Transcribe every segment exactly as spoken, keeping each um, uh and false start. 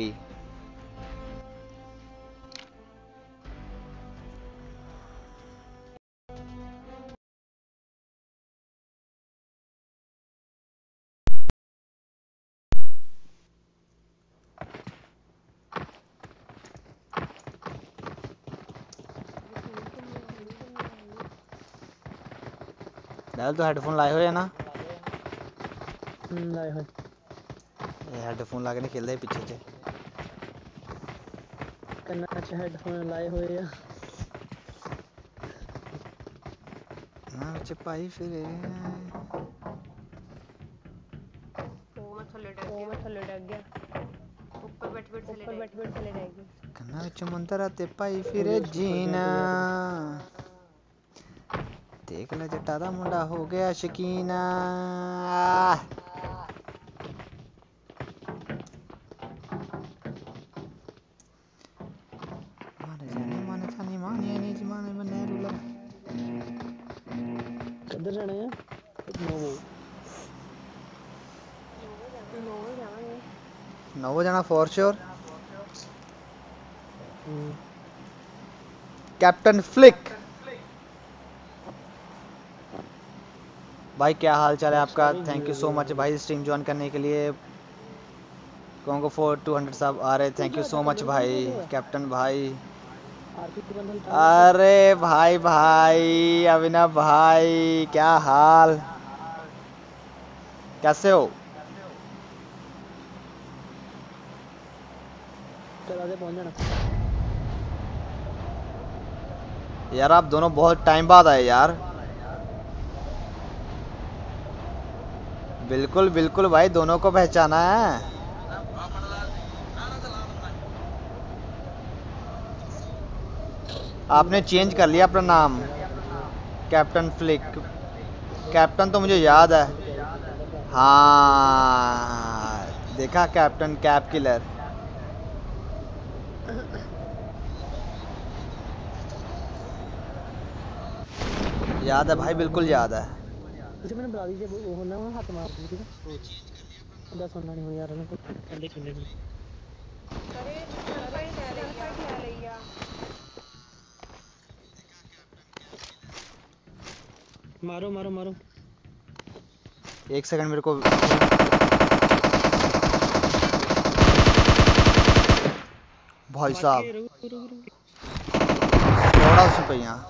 D. डाल तो headphone लाए हुए है ना? हम्म लाए हुए। ये हेडफोन ला के नहीं खेलते पीछे से। ਕੰਨਾਂ 'ਚ ਹੈਡਫੋਨ ਲਾਏ ਹੋਏ ਆ। ਨਾ ਵਿੱਚ ਪਾਈ ਫਿਰੇ। ਉਹ ਮੈਂ ਥੱਲੇ ਡਿੱਗ ਉਹ ਗਿਆ ਮੈਂ ਥੱਲੇ ਡਿੱਗ ਗਿਆ। ਉੱਪਰ ਬੈਠ ਬੈਠ ਥੱਲੇ ਉੱਪਰ ਡਿੱਗ ਬੈਠ ਬੈਠ ਥੱਲੇ ਡਿੱਗ ਗਿਆ। ਕੰਨਾਂ ਵਿੱਚ ਮੰਤਰਾ ਤੇ ਪਾਈ ਫਿਰੇ ਜੀਨਾ। ਦੇਖ ਲੈ ਜੱਟਾ ਦਾ ਮੁੰਡਾ ਹੋ ਗਿਆ ਸ਼ਕੀਨਾ। ਮਾਨੇ ਜਾਨੀ ਮਾਨੇ ਜਾਨੀ ਮਾਨੇ ਨੀ ਜਮਾਨੇ ਮਨੇ ਰੂਲਰ। ਕਿੱਧਰ ਜਾਣਾ ਆ? ਨੋਵੋ ਨੋਵੇ ਜਾਵਾਂਗੇ। ਨੋਵੋ ਜਾਣਾ ਫੋਰ श्योर। ਹੂੰ कैप्टन फ्लिक भाई क्या हाल चाल है आपका? थैंक यू सो मच भाई स्ट्रीम ज्वाइन करने के लिए। कॉन्गो फोर टू हंड्रेड साहब आ रहे। थैंक यू सो मच भाई कैप्टन भाई। आरपी बंडल चालू है। अरे भाई भाई अभिनव भाई क्या हाल, कैसे हो? चला दे पहुंच जाना। यार आप दोनों बहुत टाइम बाद आए यार। बिल्कुल बिल्कुल भाई दोनों को पहचाना है। आपने चेंज कर लिया अपना नाम कैप्टन फ्लिक। कैप्टन तो मुझे याद है। हाँ देखा कैप्टन कैप किलर। याद है भाई बिल्कुल याद है। ਤੁਸੀਂ ਮੈਨੂੰ ਬੁਲਾ ਲੀਜੇ ਉਹ ਹੁੰਦਾ ਮੈਂ ਹੱਥ ਮਾਰ ਦੂੰ ਠੀਕ ਹੈ। ਉਹਦਾ ਸੁਣਨਾ ਨਹੀਂ ਹੁਣ ਯਾਰ ਉਹਨਾਂ ਕੋਲ ਕਹਿੰਦੇ ਕਿੰਨੇ ਨੂੰ। ਕਰੇ ਗਨ ਫਾਈਟ ਲੈ ਲਈ ਆ ਲੈ ਲਈ ਆ। मारो मारो मारो। एक सेकंड मेरे को। भाई साहब थोड़ा सा पे यहाँ।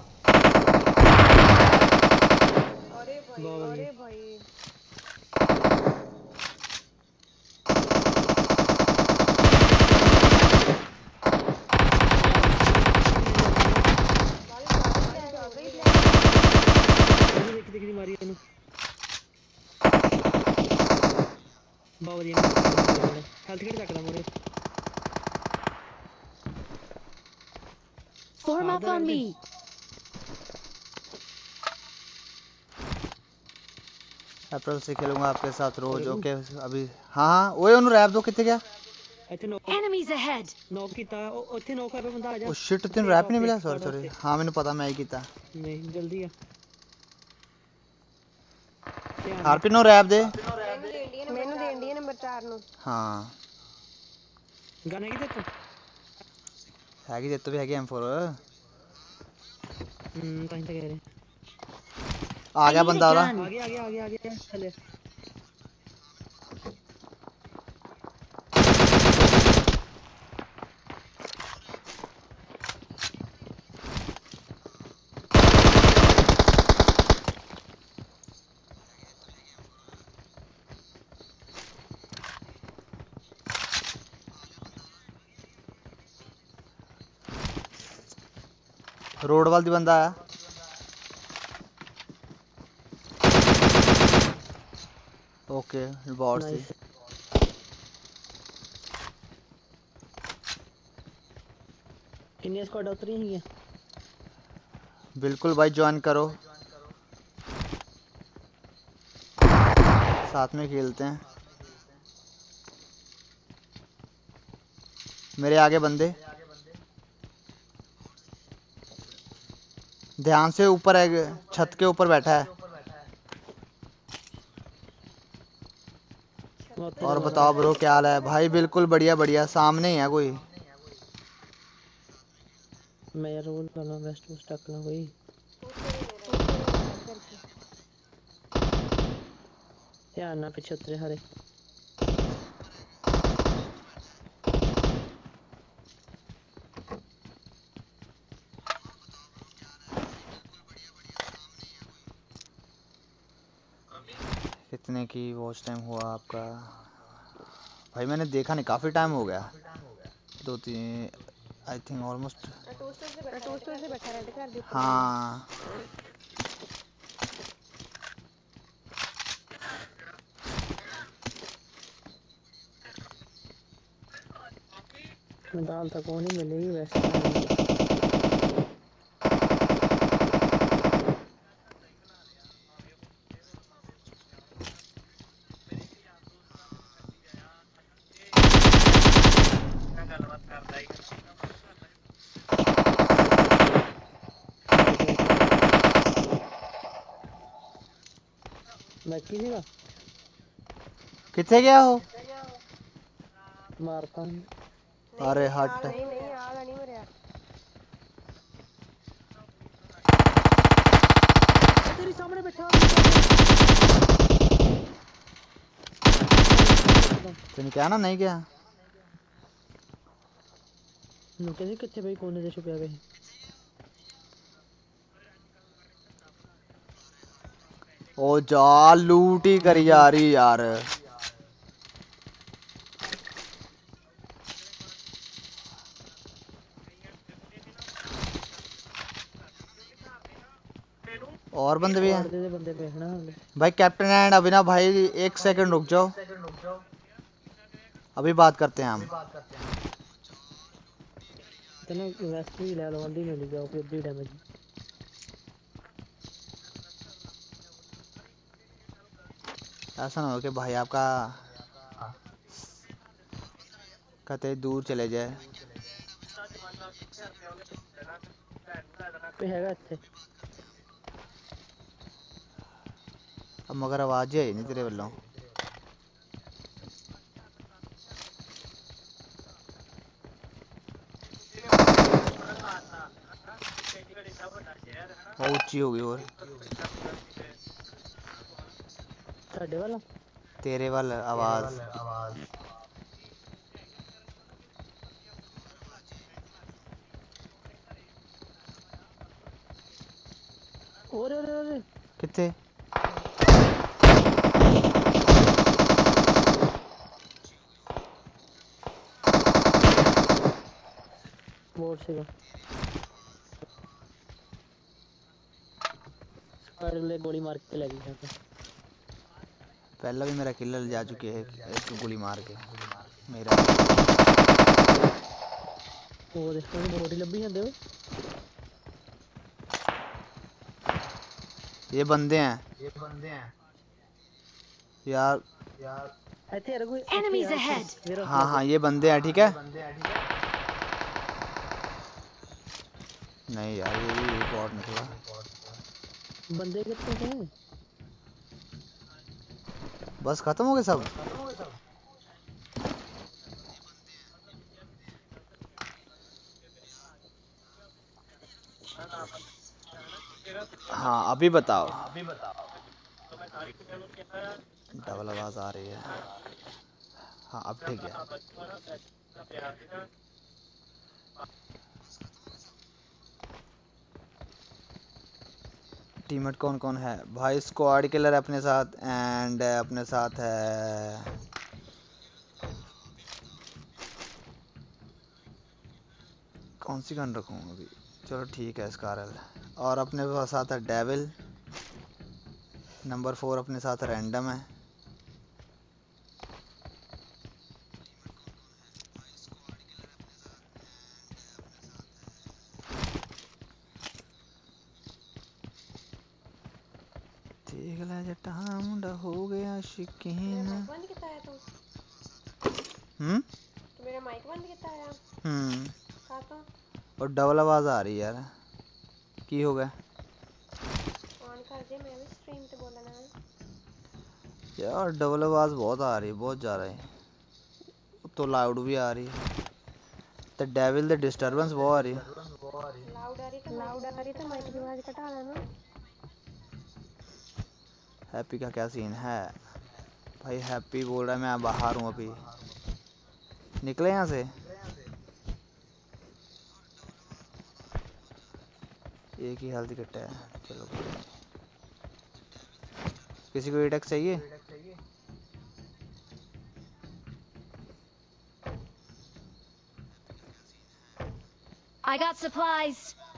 अरे भाई अरे भाई देख देख दी मारी ਇਹਨੂੰ ਬਹੁਤ ਵਧੀਆ ਹੈਲਥ ਕਿਟ ਚੱਕ ਲਾ ਮੋਰੇ। Form up on me. अप्रैल से खेलूंगा आपके साथ रोज। ओके अभी हाँ हाँ ओए उन्हें रैप दो कितने क्या? Enemies ahead. नॉक कीता ਉੱਥੇ नॉक कर बंदा आ जा। ओ शिट तेन रैप नहीं मिला सॉरी सॉरी। हाँ मैंने पता मैं ही कीता। नहीं जल्दी आ। आरपी नो रैप दे। ਮੈਨੂੰ ਦੇਣ ਦੀ ਨੰਬਰ ਚਾਰ ਨੂੰ। हाँ ਗਨ ਹੈਗੀ ਤੇ ਤੂੰ हैगी दे तो भी हैगी एम फोर। हम्म ਤਾਂ ਹੀ ਤਾਂ ਕਹਿ ਰਹੇ आ गया बंदा वाला। आ गया आ गया आ गया आ गया चले। रोड वाल दी बंदा है। ओके बॉट से किन्नी स्क्वाड उतरी हैं? बिल्कुल भाई ज्वाइन करो साथ में खेलते हैं। मेरे आगे बंदे ध्यान से ऊपर है छत के ऊपर बैठा है। और बताओ ब्रो क्या हाल है भाई? बिल्कुल बढ़िया बढ़िया, सामने ही है कोई। मैं रोल करना वेस्ट को स्टक ना कोई। ध्यान ना पीछे उतरे हरे। कितने की वॉच टाइम हुआ आपका? भाई मैंने देखा नहीं, काफी टाइम हो गया। दो तीन आई थिंक ऑलमोस्ट। टोस्टर से बैठा रहता घर दे। हाँ दाल तक वो नहीं मिलेगी वैसे। मैं किसी का कितने गया हो? मारता हूँ। अरे हट। नहीं नहीं आगा नहीं मरिया। तेरे सामने बैठा तूने क्या ना नहीं क्या? नुके जी कितने भाई कोने से छुपया गए। ओ जा लूट ही करी जा रही यार। और बंदे भी हैं दे दे बंदे पे है ना भाई। कैप्टन एंड अभिनव भाई एक सेकंड रुक जाओ, अभी बात करते हैं हम। इतना वेस्ट भी ले लो अंडी मिल जाओ फिर भी डैमेज। ऐसा ना हो कि भाई आपका कहते दूर चले जाए। पे हैगा अच्छे। अब मगर आवाज ही नहीं तेरे वालों। बहुत ऊंची हो गई। और साढ़े वाला तेरे वाल आवाज ओरे ओरे ओरे कितने? बोर्ड से स्क्वाड ले गोली मार के लगी है। पहला भी मेरा किलर जा चुके है एक गोली मार के मेरा। वो देखो बॉडी लंबी है दे। ये बंदे हैं ये बंदे हैं यार यार। ऐसे यार कोई Enemies ahead. हाँ हाँ ये बंदे हैं ठीक है। नहीं यार ये भी रिकॉर्ड निकला। बंदे कितने थे? बस खत्म हो गए सब। हाँ अभी बताओ। अभी बताओ। डबल आवाज आ रही है। हाँ अब ठीक है। टीममेट कौन कौन है भाई? स्क्वाड किलर अपने साथ एंड अपने साथ है कौन सी गन रखूँ अभी? चलो ठीक है स्कारल। और अपने पास साथ है डेविल। नंबर फोर अपने साथ रैंडम है। देख ले जटा मुंडा हो गया शकीन। बंद किता है तू? हम्म तो मेरा माइक बंद किता है? हम्म का तो और डबल आवाज आ रही है यार। की हो गया ऑन कर दे, मैं भी स्ट्रीम पे बोलना है। यार? डबल आवाज बहुत आ रही है, बहुत जा रही है। तो लाउड भी आ रही है। द डेविल द डिस्टरबेंस वो आ रही है। लाउड आ रही था लाउड आ रही तो माइक की आवाज घटा लेना। हैप्पी का क्या सीन है भाई? हैप्पी बोल रहा है मैं बाहर हूँ अभी। निकले यहाँ से। एक ही हेल्थ किट है, चलो कोई नहीं। किसी को एटेक्स चाहिए? I got supplies.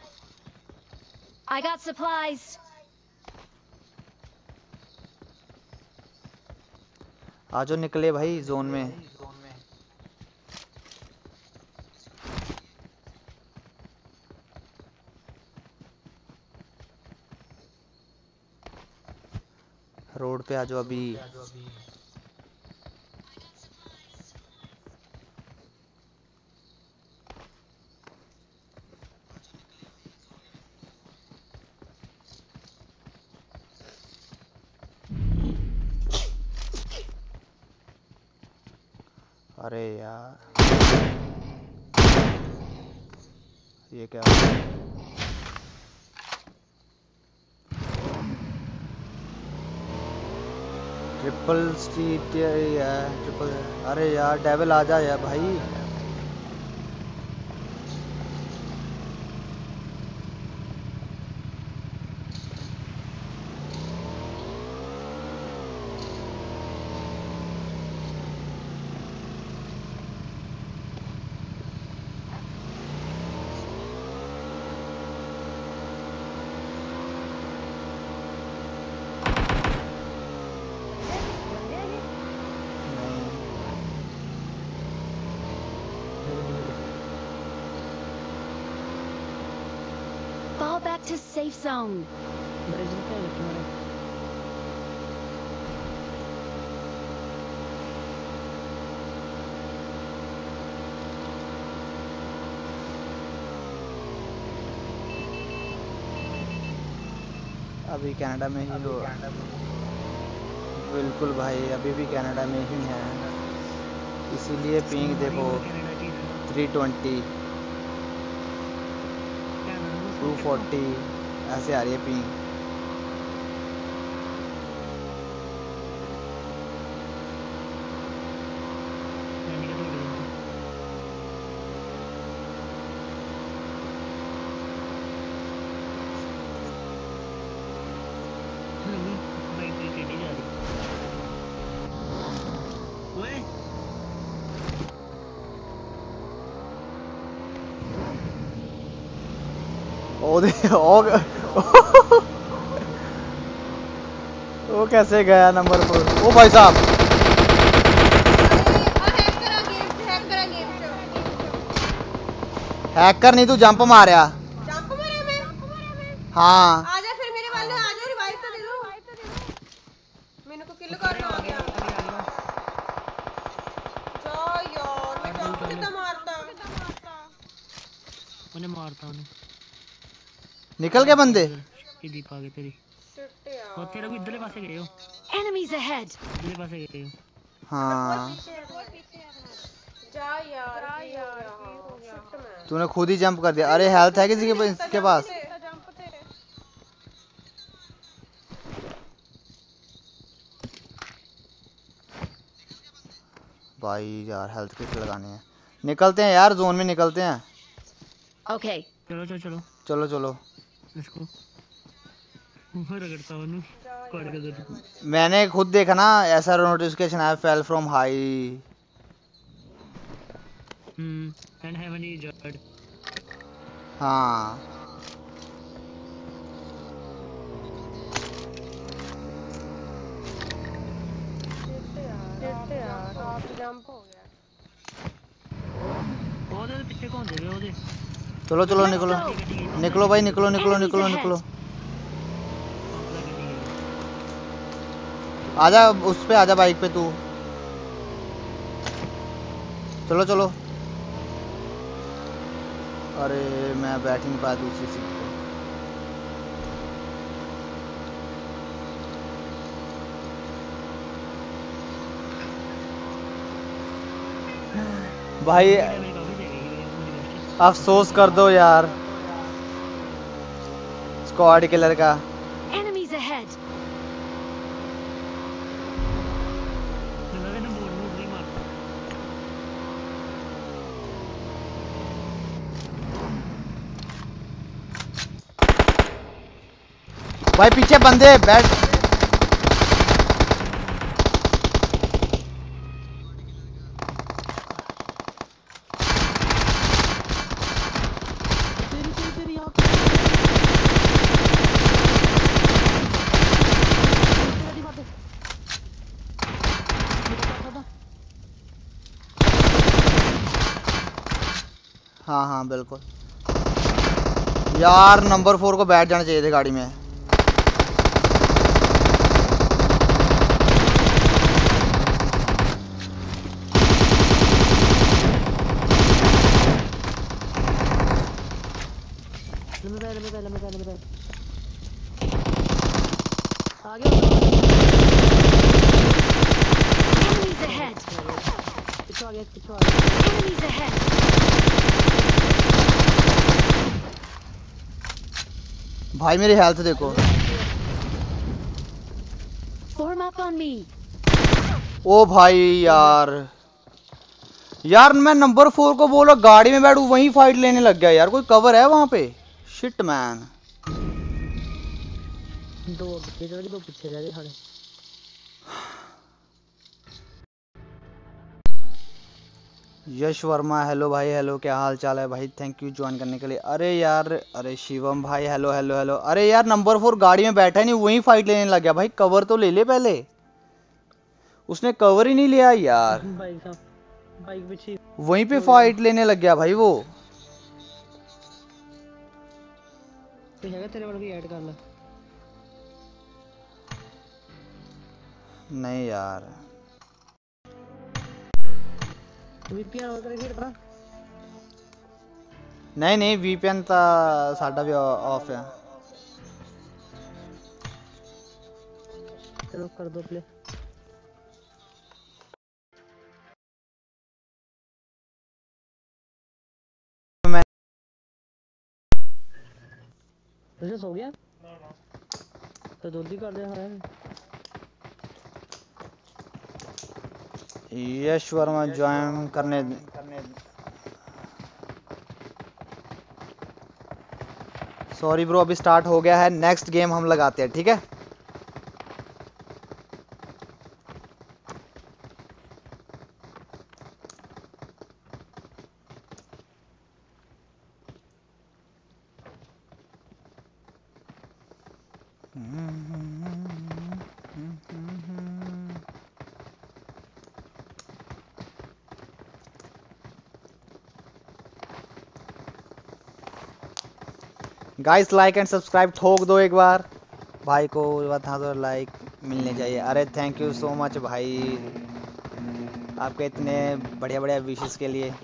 I got supplies. आजो निकले भाई जोन में। रोड पे आजो अभी। अरे यार ये क्या? ट्रिपल स्ट्रीट है ट्रिपल। अरे यार डेविल आ जा यार भाई। Fall back to safe zone. Bridge पे है तुम्हारे। अभी कनाडा में ही हो? बिल्कुल भाई अभी भी कनाडा में ही है, इसीलिए पिंग देखो कनाडा की थ्री ट्वेंटी टू फोर्टी ऐसे आ रही है पिंग। यानी कि थोड़ी बाइक पे टेढ़ी जा रही। ओए ओ दे ओ वो कैसे गया नंबर पर? ओ भाई साहब हैक करा गेम से हैक करा गेम से हैकर नहीं तू जंप मारया। जंप मारा मैं। हाँ आजा फिर मेरे वाले आ जाओ रिवाइव तो दे दो। मैंने को किल करना आ गया। जा यार मैं जंप कितना मारता। उन्हें मारता उन्हें। निकल गए बंदे। की दीप आ गई तेरी। शिट और यार तेरा को इधरले पासे गए हो। Enemies ahead. इधरले पासे गए हो। हाँ जा यार की हो गया हाँ शिट मैं तूने खुद ही जंप कर दिया। अरे हेल्थ है किसी के पास- इसके पास? जंप थे। भाई यार हेल्थ किट लगाने हैं। निकलते हैं यार जोन में निकलते हैं। Okay. चलो चलो चलो चलो चलो। Let's go. रगड़ता हूँ पड़ के दर्द। मैंने खुद देखा ना ऐसा नोटिफिकेशन आया fell from high. Hmm and heaven is जर्ड। हाँ शिट यार आप जंप हो गया। ਉਹਦੇ ਪਿੱਛੇ ਘੁੰਮਦੇ ਵੇ ਉਹਦੇ। चलो चलो Let's निकलो go. निकलो भाई निकलो निकलो Enemies निकलो ahead. निकलो। ਪੰਪ ਦਾ ਗੱਡੀ ਗਈ। आजा उस पे आजा बाइक पे तू। चलो चलो। अरे मैं बैठ ही नहीं पाया दूसरी सीट पे। भाई अफसोस कर दो यार स्क्वाड किलर का। Enemies ahead. भाई पीछे बंदे बैठ। तेरी तेरी तेरी यहाँ तेरी बात है। मेरा था। हाँ हाँ बिल्कुल यार, नंबर फोर को बैठ जाना चाहिए थे गाड़ी में। लंबे पैर लंबे पैर लंबे पैर लंबे पैर आगे आओ। Enemies ahead. पीछे आ गया पीछे आ गया। Enemies ahead. भाई मेरी हेल्थ देखो। Form up on me. ओ भाई यार यार मैं नंबर फोर को बोला गाड़ी में बैठू, वहीं फाइट लेने लग गया यार। कोई कवर है वहां पे? Shit man. दो आगे चल गए दो पीछे रह गए सारे। यश वर्मा हेलो भाई, हेलो क्या हाल चाल है भाई, थैंक यू ज्वाइन करने के लिए। अरे यार, अरे शिवम भाई हेलो हेलो हेलो। अरे यार नंबर फोर गाड़ी में बैठा नहीं, वहीं फाइट लेने लग गया। भाई कवर तो ले ले पहले, उसने कवर ही नहीं लिया यार, बाइक साहब बाइक पीछे वहीं पे फाइट लेने लग गया भाई वो। कोई हैगा तेरे वाला, कोई ऐड कर ले। नहीं यार वीपीएन ऑन करके खेल पड़ा। नहीं नहीं वीपीएन ਤਾਂ ਸਾਡਾ ਵੀ ऑफ है। चलो कर दो प्ले। मैं वैसे सो गया तो जल्दी कर दे। हाँ यश वर्मा ज्वाइन करने। सॉरी ब्रो, अभी स्टार्ट हो गया है, नेक्स्ट गेम हम लगाते हैं, ठीक है। गाइस लाइक एंड सब्सक्राइब ठोक दो एक बार, भाई को बता दो लाइक मिलने चाहिए। अरे थैंक यू सो मच भाई, आपके इतने बढ़िया बढ़िया विशेस के लिए।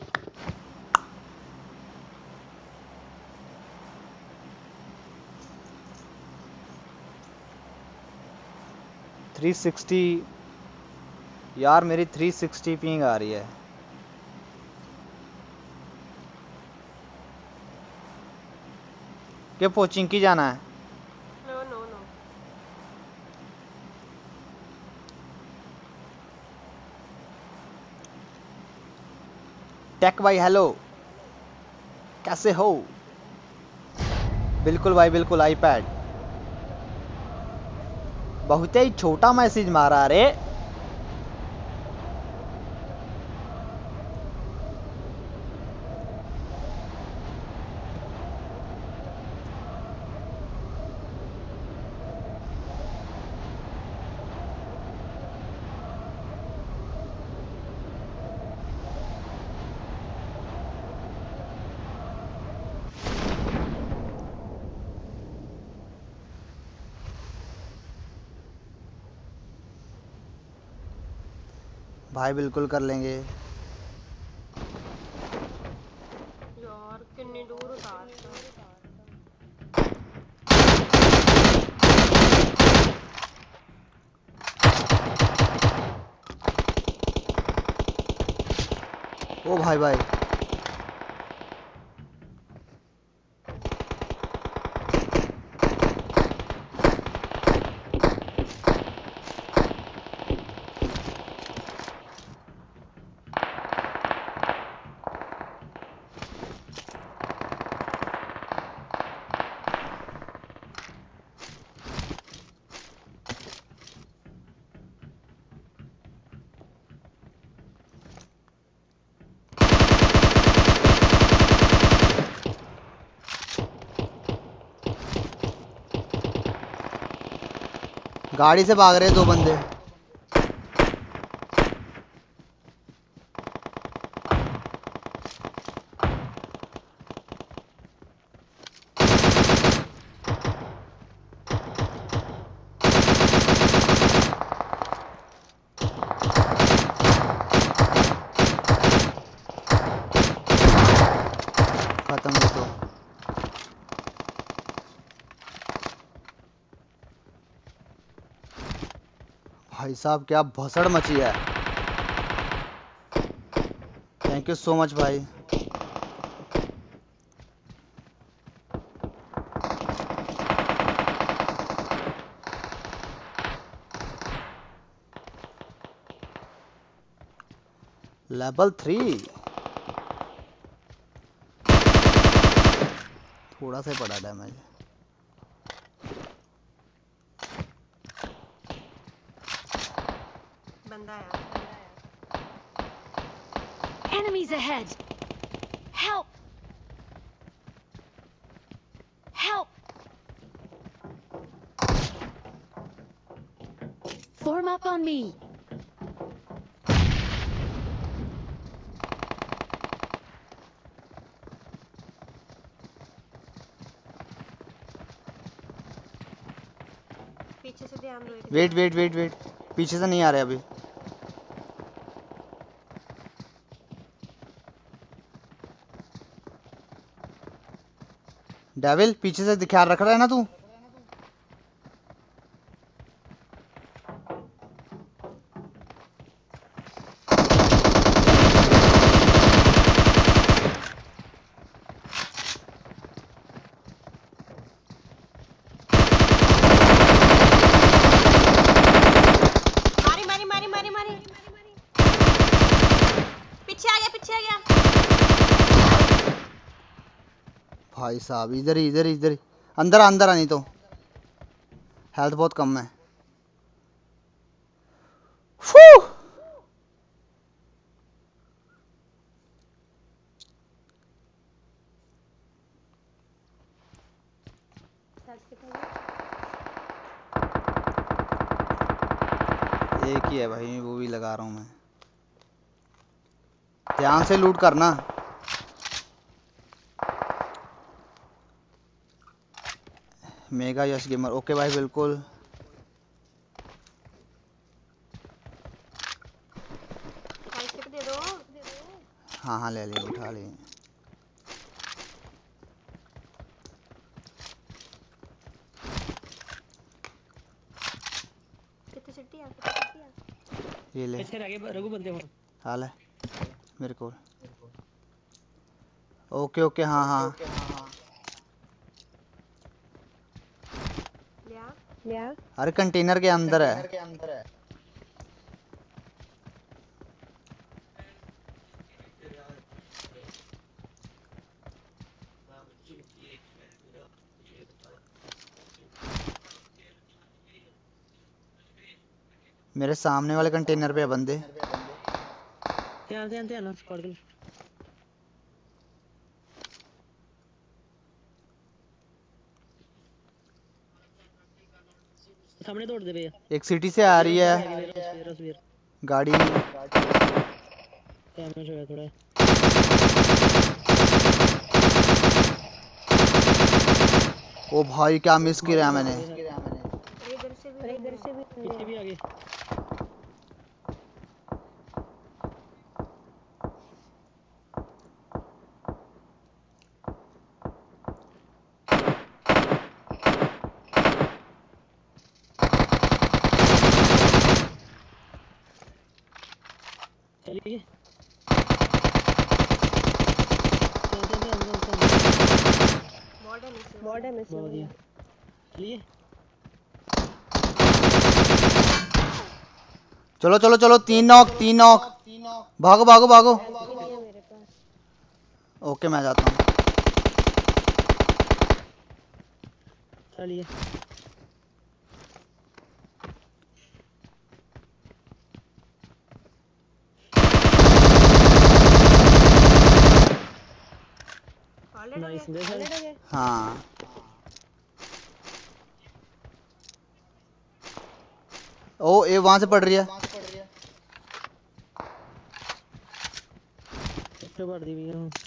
थ्री सिक्सटी यार, मेरी थ्री सिक्सटी पिंग आ रही है। क्या पोचिंग की जाना है? No no no. टेक भाई हेलो, कैसे हो? बिल्कुल भाई बिल्कुल। आईपैड बहुत ही छोटा मैसेज मारा रे। भाई बिल्कुल कर लेंगे। यार कितनी दूर उतारता। ओ भाई भाई गाड़ी से भाग रहे हैं दो बंदे। खत्म ये तो। भाई साहब क्या भसड़ मची है। थैंक यू सो मच भाई। लेवल थ्री थोड़ा सा पड़ा डैमेज। बंदा आया बंदा आया Enemies ahead! Help! Help! Form up on me! पीछे से ध्यान दो। एक वेट वेट वेट वेट पीछे से नहीं आ रहे अभी। डेविल पीछे से ख्याल रख रहा है ना तू। मारी मारी मारी मारी मारी पीछे आ गया पीछे आ गया। भाई साहब इधर ही इधर ही इधर ही अंदर आ, अंदर आ, नहीं तो हेल्थ बहुत कम है। फू एक ही है भाई वो भी लगा रहा हूँ मैं। ध्यान से लूट करना। मेगा यश गेमर ओके भाई बिल्कुल। फाइव दे दो। हाँ हाँ ले लिए उठा लिए। कितने सिटी आ कितने सिटी आ। ये ले पीछे रह गए रघु बंदे हो। हाल है मेरे को। ओके ओके हाँ हाँ लिया लिया। अरे कंटेनर के अंदर है। मेरे सामने वाले कंटेनर पे है बंदे। ध्यान ध्यान ध्यान स्क्वाड के सामने दौड़ दे भैया। एक सिटी से आ रही है रसवीर रसवीर गाड़ी। डैमेज होया थोड़ा। ओ भाई क्या मिस किया मैंने। अरे इधर से भी इधर से भी पीछे भी आगे। चलिए बहुत डैमेज बहुत बढ़िया लिए चलो चलो चलो, तीन नॉक तीन नॉक, भागो भागो भागो। नहीं है मेरे पास। ओके मैं जाता हूँ। चलिए ऑलरेडी नाइस हो दे गए सर ऑलरेडी हो गए। हाँ ओ, ये वहां से पड़ रही है। इससे बढ़ दी हुई हूँ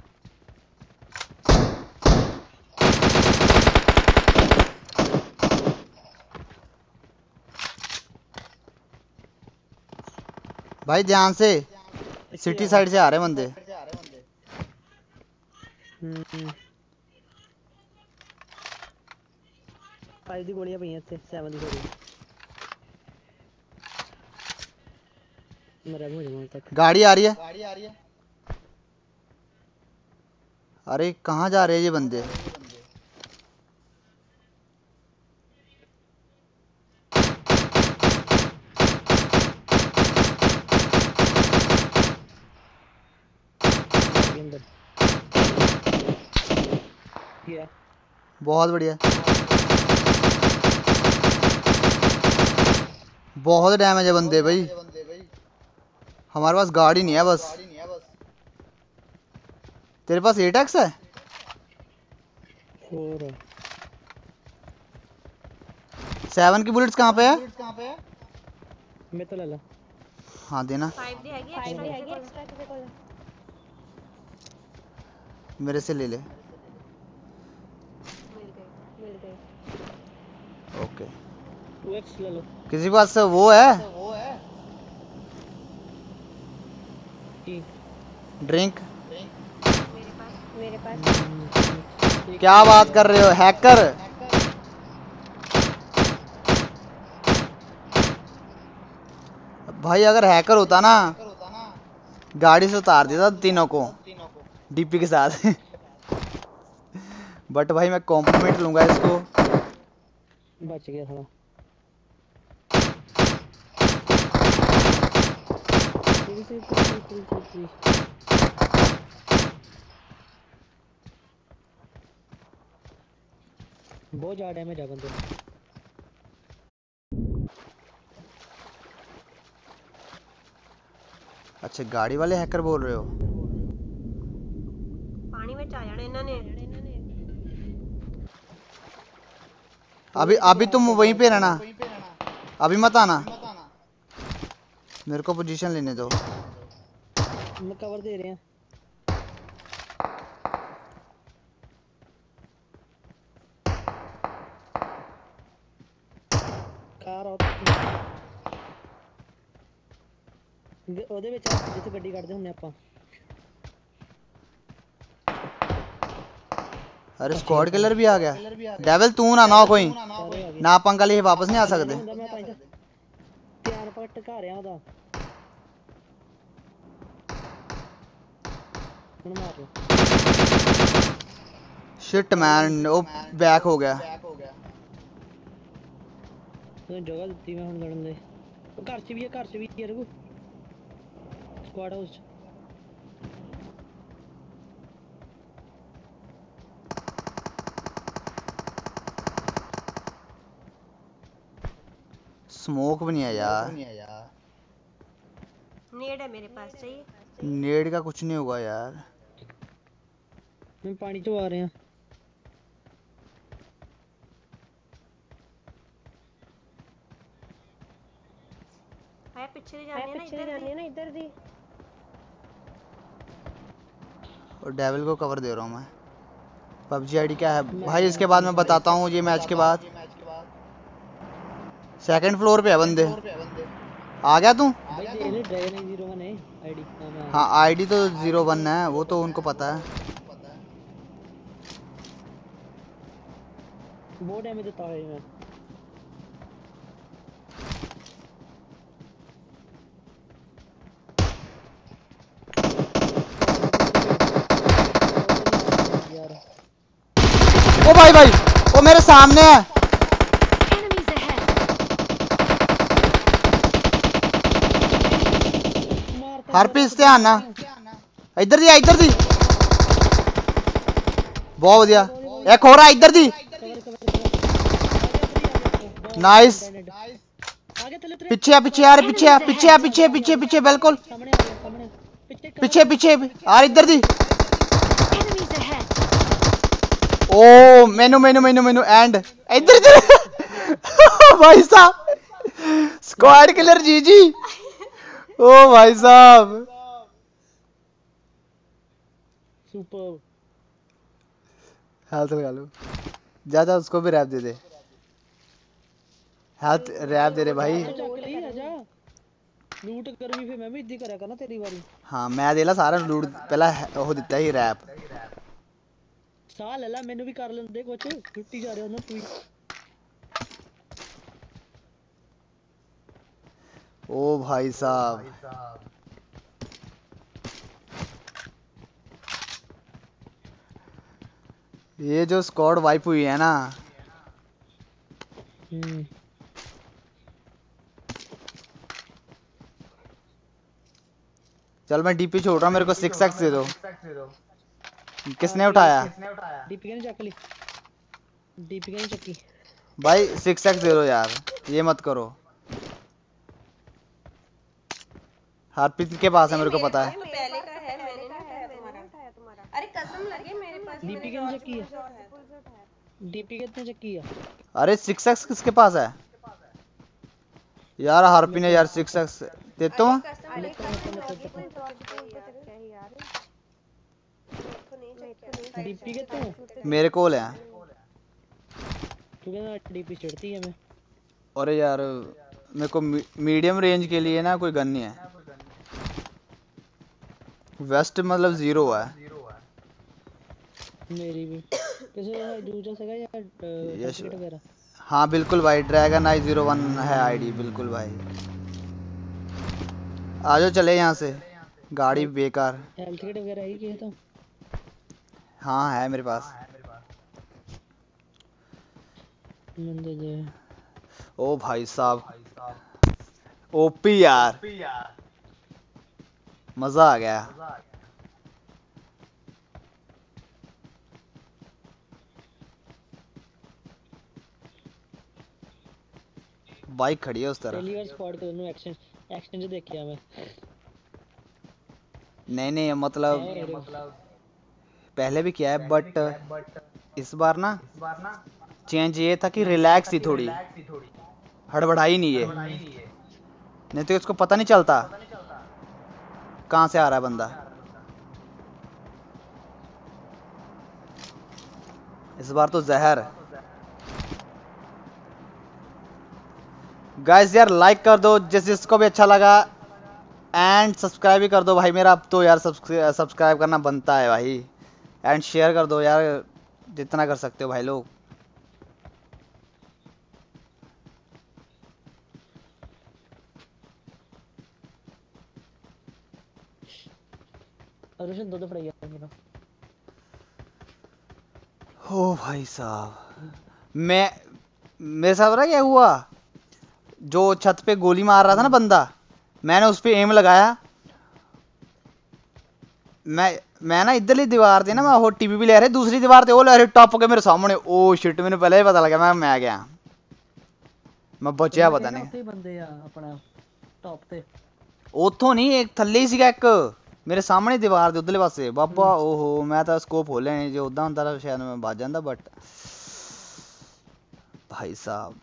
भाई ध्यान से, सिटी साइड से आ रहे हैं बंदे। हम्म फाइव दी गोलियां पई हैं ਇੱਥੇ सेवन ਦੀ गोली मेरा हो जाऊंगा तक गाड़ी आ रही है। अरे कहाँ जा रहे हैं ये बंदे? के अंदर गया बहुत बढ़िया, बहुत डैमेज है बंदे भाई। हमारे पास गाड़ी नहीं है बस। तेरे पास एट एक्स है? और सेवन की बुलेट्स कहाँ पे है? मैं तो ले ला हाँ देना, फाइव डी हैगी एक्स्ट्रा हैगी एक्स्ट्रा किसी को मेरे से ले ले। मिल गई मिल गई। ओके, टू एक्स ले लो किसी के पास वो है की ड्रिंक? मेरे पास मेरे पास क्या बात कर रहे हो हैकर? भाई अगर हैकर होता ना, गाड़ी से उतार देता तीनों को डीपी के साथ। बट भाई मैं कॉम्प्लीमेंट लूंगा इसको। बच गया थोड़ा चल चल चल चल चल चल बहुत ज्यादा डैमेज है बंदे अच्छा, गाड़ी वाले हैकर बोल रहे हो? पानी में आ जाना इन्होंने। अभी अभी तुम वहीं पे रहना, अभी मत आना, मेरे को पोजीशन लेने दो। मैं कवर दे रहे हैं कार और ਉਹਦੇ ਵਿੱਚ ਜਿੱਥੇ ਗੱਡੀ ਕੱਢਦੇ ਹੁੰਨੇ ਆਪਾਂ अरे स्क्वाड किलर भी आ गया। डेविल तू ना ना कोई ना पंगा लिए वापस नहीं आ सकते। ਮੈਂ ਪੰਜ ਧਿਆਨ ਪਾ ਟਕਾ ਰਿਹਾ ਉਹਦਾ ਹੁਣ ਮਾਰ ਲਓ शिट मैन, वो बैक हो गया। ਉਹਨੂੰ ਜਗ੍ਹਾ ਦਿੱਤੀ ਮੈਂ ਹੁਣ ਲੜਨ ਦੇ ਉਹ ਘਰ 'ਚ ਵੀ ਹੈ ਘਰ 'ਚ ਵੀ ਹੈ ਰਘੂ ਸਕੁਆਡ ਹਾਊਸ स्मोक भी नहीं है यार। नेड है मेरे पास चाहिए। नेड का कुछ नहीं होगा यार। मैं पानी चो आ रहे हैं हाय पीछे जाने ना इधर जाने ना इधर दी। और डेविल को कवर दे रहा हूँ मैं। पबजी आईडी क्या है भाई? इसके बाद मैं बताता हूँ, ये मैच के बाद। सेकंड फ्लोर पे है बंदे। आ गया तू? भाई देख ले ड्रैगन ज़ीरो वन है आईडी। हाँ आईडी तो जीरो वन है, वो तो उनको पता है। बहुत डैमेज देता है मैं यार ओ भाई भाई वो मेरे सामने है। Enemies ahead! मारता हरप्रीत ध्यान ना इधर दी इधर दी बहुत बढ़िया एक हो रहा है इधर दी कवर कवर कवर नाइस आगे थले उतरे पीछे आ पीछे आ रहे पीछे आ पीछे आ पीछे पीछे पीछे बिल्कुल सामने आ गया सामने पीछे cover पीछे पीछे आ इधर दी Enemies ahead! ओ मेनू मेनू मेनू मेनू एंड इधर इधर भाई साहब स्क्वाड किलर जी जी ओ भाई साहब सुपर हेल्थ लगा लो जा जा उसको भी रैप दे दे हेल्थ रैप दे रहे भाई तो ਚੱਕ ਲਈ ਆ ਜਾ ਲੂਟ ਕਰ ਵੀ ਫੇ ਮੈਂ ਵੀ ਇੱਦੀ ਕਰਿਆ ਕਰਨਾ ਤੇਰੀ ਵਾਰੀ ਹਾਂ ਮੈਂ ਦੇ ਲਾ ਸਾਰਾ ਲੂਟ ਪਹਿਲਾਂ ਉਹ ਦਿੱਤਾ ਸੀ ਰੈਪ ਸਾਹ ਲੈ ਲੈ ਮੈਨੂੰ ਵੀ ਕਰ ਲੈਂਦੇ ਕੁਛ ਛੁੱਟੀ ਜਾ ਰਿਹਾ ਉਹਨਾਂ ਤੂੰ ओ भाई साहब ये जो स्क्वाड वाइप हुई है ना हम्म चल मैं डीपी छोड़ रहा हूँ मेरे को सिक्स एक्स दे दो किसने उठाया दीपिका ने चक ली दीपिका ने चक्की भाई सिक्स एक्स दे दो यार ये मत करो हरप्रीत के पास है मेरे को पता है पहले का है मैंने नहीं उठाया तुम्हारा अरे कसम लगे मेरे पास दीपिका ने चक्की है दीपिका ने चक्की है अरे सिक्स एक्स किसके पास है यार हरप्रीत ने यार सिक्स एक्स देता हूँ दीपिका तो मेरे कोल है तू कहना डीपी चढ़ती है मैं अरे यार मेरे को मी, मीडियम रेंज के लिए ना कोई गन नहीं है वेस्ट मतलब जीरो है मेरी भी किसे दूसरा सगा या यश सर्टिफिकेट वगैरह हाँ बिल्कुल भाई ड्रैगन आई जीरो वन है आईडी बिल्कुल भाई आ जाओ चले यहाँ से गाड़ी बेकार हेल्थ किट वगैरह है कि तो हाँ है मेरे पास मंदे जे ओ भाई साहब ओपी यार मजा आ गया बाइक खड़ी है उस तरफ पहली बार स्क्वाड को नु एक्शन एक्शन जो देखिया मैं नहीं नहीं मतलब पहले भी किया है बट इस बार ना चेंज ये था कि रिलैक्स थी थोड़ी हड़बड़ाई नहीं है नहीं तो इसको पता नहीं चलता कहाँ से आ रहा है बंदा इस बार तो जहर गाइस यार लाइक कर दो जिस जिसको भी अच्छा लगा एंड सब्सक्राइब भी कर दो भाई मेरा अब तो यार सब्सक्राइब करना बनता है भाई एंड शेयर कर दो यार जितना कर सकते हो भाई लोग अरुण दो दो पड़ गया मेरा ओ भाई साहब मैं मेरे साथ पता क्या हुआ जो छत पे गोली मार रहा था ना बंदा मैंने उस पे एम लगाया मैं मैं ना इधरली दीवार थी ना मैं वो टीवी भी ले रहे दूसरी दीवार थे वो ले रहे टॉप के मेरे सामने ओ शिट मैंने पहले ही पता लगा मैं मैं गया मैं बचिया पता नहीं ਉੱਥੇ ਬੰਦੇ ਆ ਆਪਣਾ ਟੌਪ ਤੇ ਉਥੋਂ ਨਹੀਂ ਇੱਕ ਥੱਲੇ ਹੀ ਸੀਗਾ ਇੱਕ ਮੇਰੇ ਸਾਹਮਣੇ ਦੀਵਾਰ ਦੇ ਉਧਰਲੇ ਪਾਸੇ ਬਾਬਾ ਓਹੋ ਮੈਂ ਤਾਂ ਸਕੋਪ ਖੋਲਿਆ ਨਹੀਂ ਜੇ ਉਦਾਂ ਹੁੰਦਾ ਤਾਂ ਸ਼ਾਇਦ ਮੈਂ ਬਚ ਜਾਂਦਾ बट भाई साहब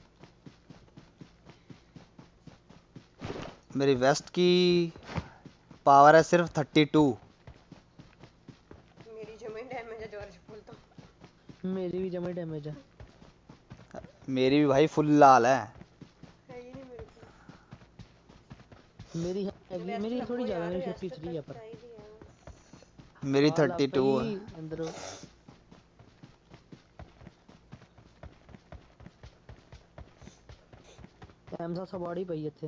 मेरी वेस्ट की पावर है सिर्फ थर्टी टू मेरी जमीन डैमेज है जॉर्ज बोलता हूँ मेरी भी जमा डैमेज है मेरी भी भाई फुल लाल है है ही नहीं मेरे को मेरी है मेरी थोड़ी ज्यादा मेरी फिफ्टी थ्री है पर मेरी थर्टी टू है अंदर ਐਮਸਾ ਸਵਾੜੀ ਪਈ ਇੱਥੇ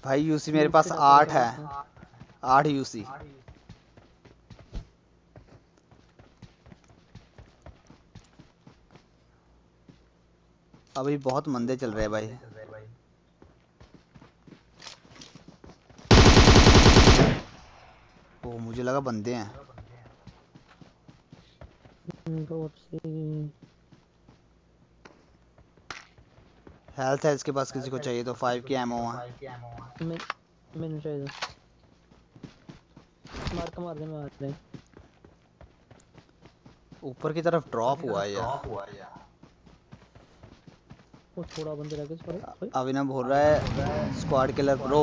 भाई यूसी मेरे पास आठ है, आठ यूसी। अभी बहुत मंदे चल रहे हैं भाई। ओ मुझे लगा बंदे हैं। हेल्थ है इसके पास, किसी को चाहिए तो फाइव की एमओ है। मैं मैंने चाहिए मार का मार दे मार दे। ऊपर की तरफ ड्रॉप हुआ है यार। वो थोड़ा बंदे लगे थोड़े। अभिनव बोल रहा है स्क्वाड किलर प्रो।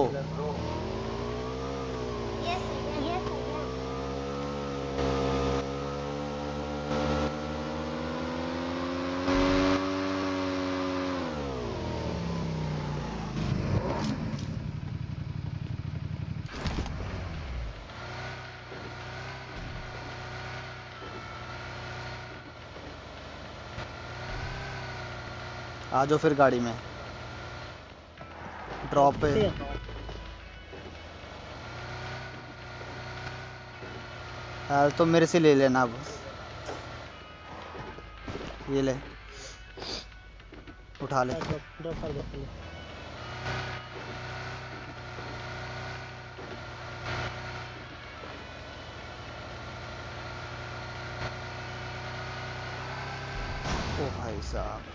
आ जाओ फिर गाड़ी में ड्रॉप पे। हाँ तो मेरे से ले लेना अब। ये ले उठा ले। ड्रॉप कर दे। ओ भाई साहब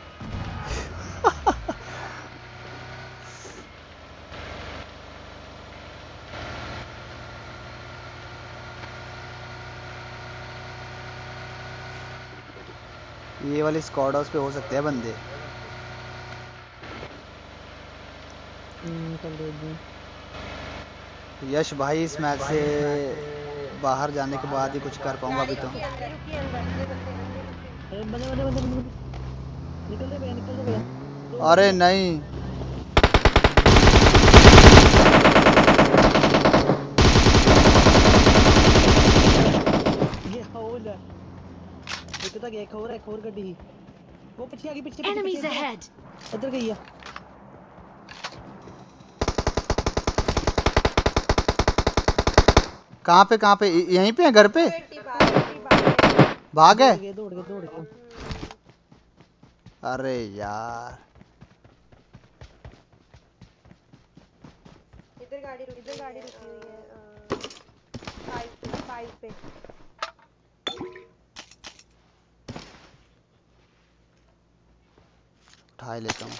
ये वाली स्क्वाड हाउस पे हो सकते हैं बंदे। यश भाई इस मैच से बाहर जाने के बाद ही कुछ कर पाऊंगा अभी तो। अरे नहीं ये होल है एक तक एक और एक और गड्डी वो पीछे आ गई पीछे Enemies ahead. इधर गई है। कहाँ पे कहाँ पे यहीं पे है घर पे भाग है। दौड़ के दौड़ के अरे यार इधर गाड़ी रुकी इधर गाड़ी रुकी हुई है फाइव पे फाइव पे। उठा ही लेता हूँ।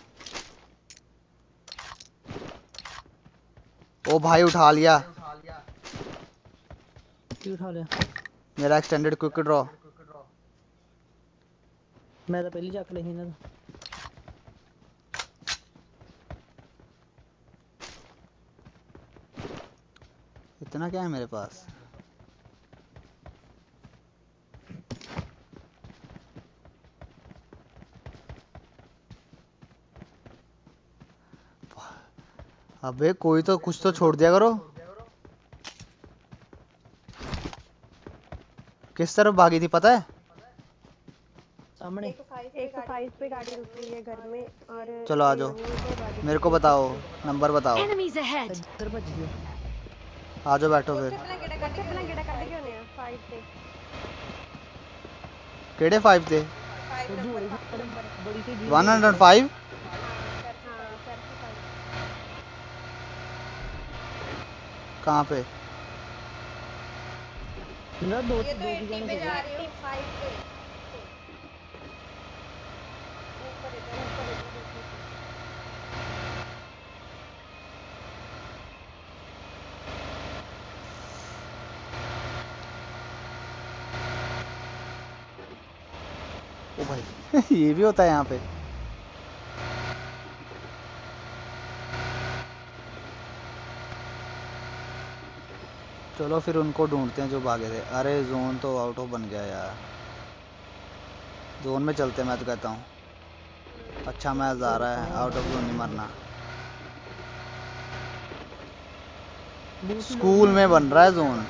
ओ भाई उठा लिया। क्यों उठा लिया? मेरा एक्सटेंडेड क्विक ड्रॉ। मैं तो पहले जाके लेही ना। इतना क्या है मेरे पास? अबे कोई तो कुछ तो छोड़ दिया करो। किस तरफ भागी थी पता है? सामने एक सौ फाइव पे गाड़ी रुकी हुई है घर में और चलो आ जाओ मेरे को बताओ नंबर बताओ। Enemies ahead. इधर भज गया। आ जाओ बैठो फिर। अपना गेड़ा करके अपना गेड़ा करके क्यों नहीं है फाइव पे केड़े फाइव थे? फाइव नंबर बड़ी सी वन हंड्रेड फाइव। कहाँ पे? ना दो ये दो तो की एटी जाने पे दे जा रही हूँ फाइव पे ऊपर इधर ऊपर इधर ओ भाई ये भी होता है यहाँ पे। चलो फिर उनको ढूंढते हैं जो भागे थे। अरे जोन तो आउट ऑफ बन गया यार। जोन में चलते मैं तो कहता हूँ। अच्छा मैच आ रहा है, आउट ऑफ जोन नहीं मरना। स्कूल में बन रहा है जोन।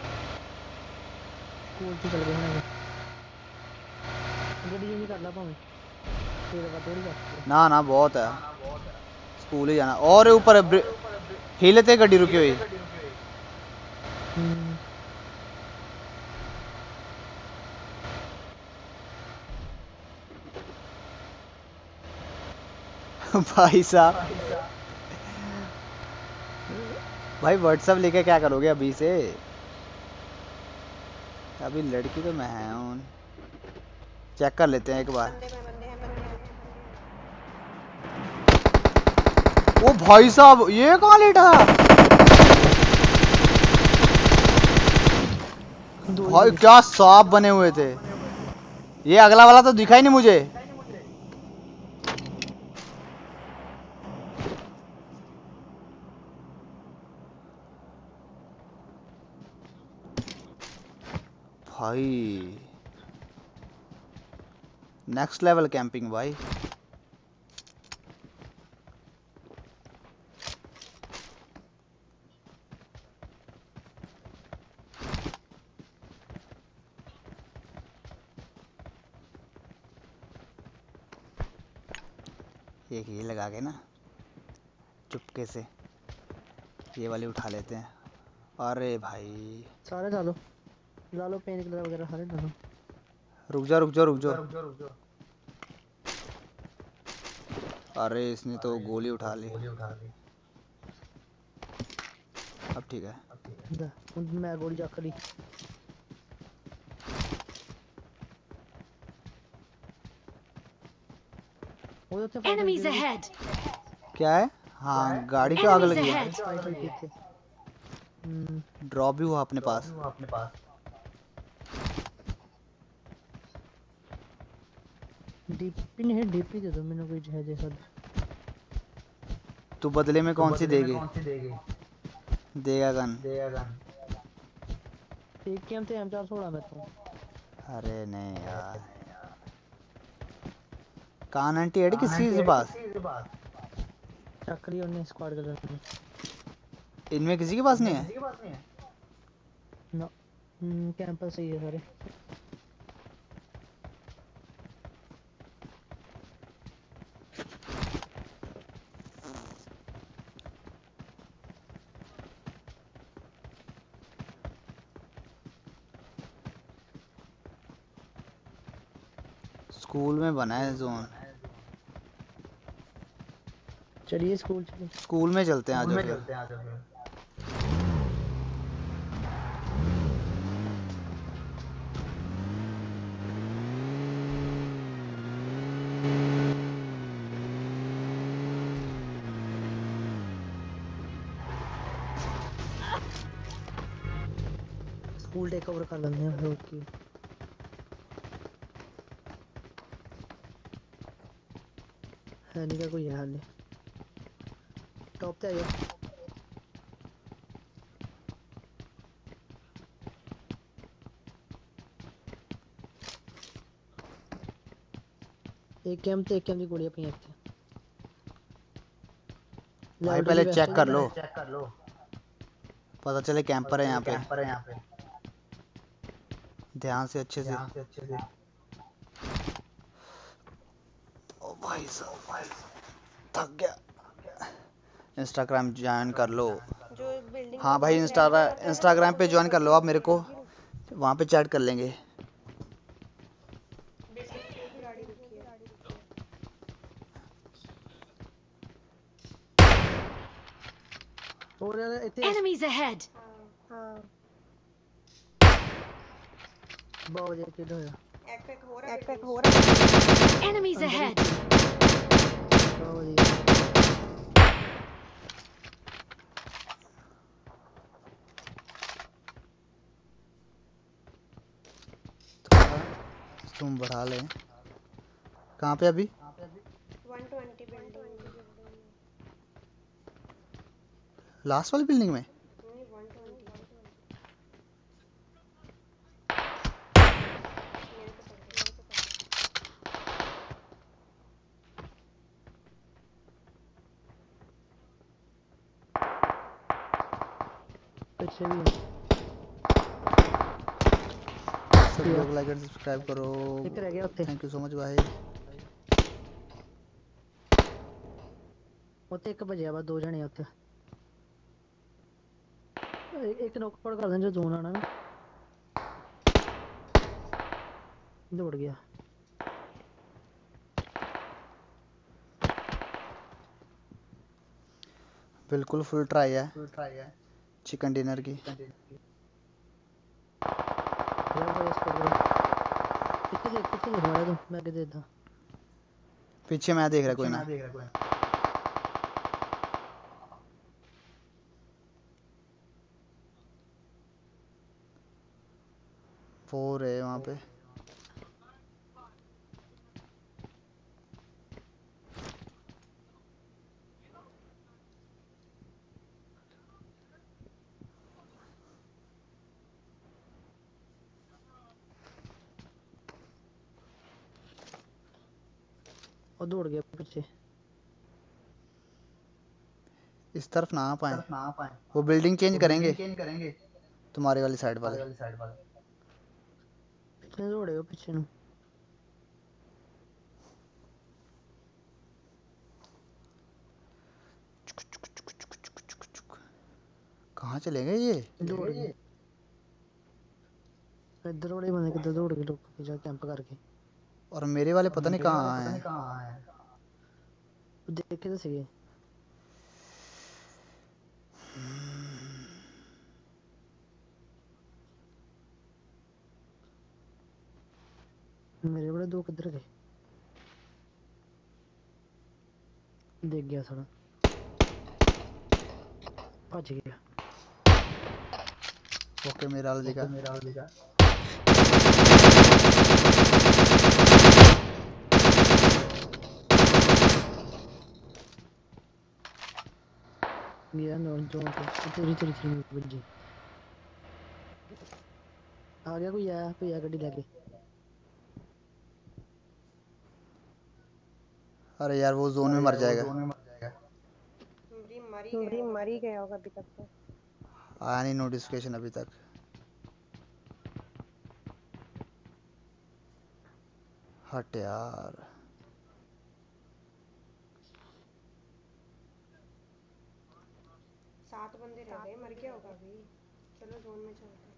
स्कूल से चल गए हैं गड्डी नहीं करना पाऊँ तेरे बात थोड़ी कर ना ना बहुत है, स्कूल ही जाना। और ऊपर हीले ते गड्डी रुकी हुई। हम्म, भाई साहब, भाई व्हाट्सएप लेके क्या करोगे अभी से? अभी लड़की तो मैं हूँ। चेक कर लेते हैं एक बार। बंदे में बंदे हैं बंदे हैं ओ भाई साहब, ये कहाँ लेटा? दो ही भाई थे। क्या सांप बने हुए थे। ये अगला वाला तो दिखा ही नहीं मुझे। भाई नेक्स्ट लेवल कैंपिंग भाई। एक ये लगा के ना चुपके से ये वाली उठा लेते हैं। अरे भाई सारे डालो, डालो पेन किलर वगैरह सारे डालो। रुक जा रुक जा रुक जा। अरे इसने तो गोली उठा ली। अब ठीक है। जा, मैं गोली चक ली। वो तो फाइट हुई Enemies थी। ahead! क्या है? हाँ गाड़ी क्यों आग Enemies लगी है? ahead! फाइट हुई थी इससे। हम्म, ड्रॉप भी हुआ अपने पास। डीपी नहीं, डीपी दे दो मैंने कोई है जैसा। तू बदले में कौन सी देगी? देगा गन। एक के एम थे एम चार सोलह मेरे को। अरे नहीं यार, कान आंटी एड किसी के पास? चक ली उन्हें स्क्वाड के अंदर। इनमें किसी के पास नहीं है? ना, हम्म, कैंपस सही है सारे। स्कूल में बना है जोन। चलिए स्कूल चलिए। स्कूल में चलते हैं, आ जाओ फिर। स्कूल टेक ओवर कर लेते हैं हम लोग की। है नहीं का कोई है हाल। टॉप पे आ जाओ। एक कैम ते एक कैम दी गोलियां पई हैं। भाई पहले चेक कर लो, पता चले कैंपर है यहाँ पे। ध्यान से अच्छे से। ओ भाई साहब थक गया। इंस्टाग्राम ज्वाइन कर लो। जो बिल्डिंग हाँ भाई, इंस्टा इंस्टाग्राम पे ज्वाइन कर लो आप मेरे को, वहाँ पे चैट कर लेंगे। बिल्डिंग पे भी गाड़ी रुकी है। और यार इतने Enemies ahead! हाँ बहुत बजे किल होया। एक पैक हो रहा है, एक पैक हो रहा है। Enemies ahead! बहुत बजे तुम बढ़ा ले। कहाँ पे अभी? वन ट्वेंटी बिल्डिंग में। लास्ट वाली बिल्डिंग में? नहीं वन ट्वेंटी मेरे को पड़ गया। पीछे भी है। सभी लोग लाइक एंड सब्सक्राइब करो। एक रह गया उत्ते। थैंक यू सो मच भाई। उत्ते एक बजे बाद दो जने उत्ते। एक एक नॉक आउट कर दें जो जोन आना ना। दौड़ गया। बिल्कुल फुल ट्राई है चिकन डिनर की। यार भाई स्कोर करो। पीछे देख पीछे देख मारा तू मैं आगे देता। पीछे मैं देख रहा कोई ना। फोर है वहाँ पे। और दौड़ गया पीछे। इस तरफ ना आ पाए। वो बिल्डिंग चेंज करेंगे तुम्हारे वाली साइड वाले। पीछे दौड़ गया पीछे नु। कहाँ चले गए ये? दौड़ गए इधर वाले बंदे किधर दौड़ गए लोग पीछे कैंप करके। और मेरे वाले पता नहीं कहाँ हैं। देखे तो सही। मेरे वाले दो किधर गए? देख गया सारा भज गया। ओके मेरा वाला दिखा। गया नो जो तो तेरी तेरी तेरी बजी। आ गया कोई आया कोई आ गड्डी लेके। अरे यार वो जोन में मर जाएगा। मरी मरी मरी गया होगा अभी तक तो। आया नहीं नोटिफिकेशन अभी तक। हट यार। सात बंदे रह गए मर गया होगा अभी। चलो जोन में चलते हैं।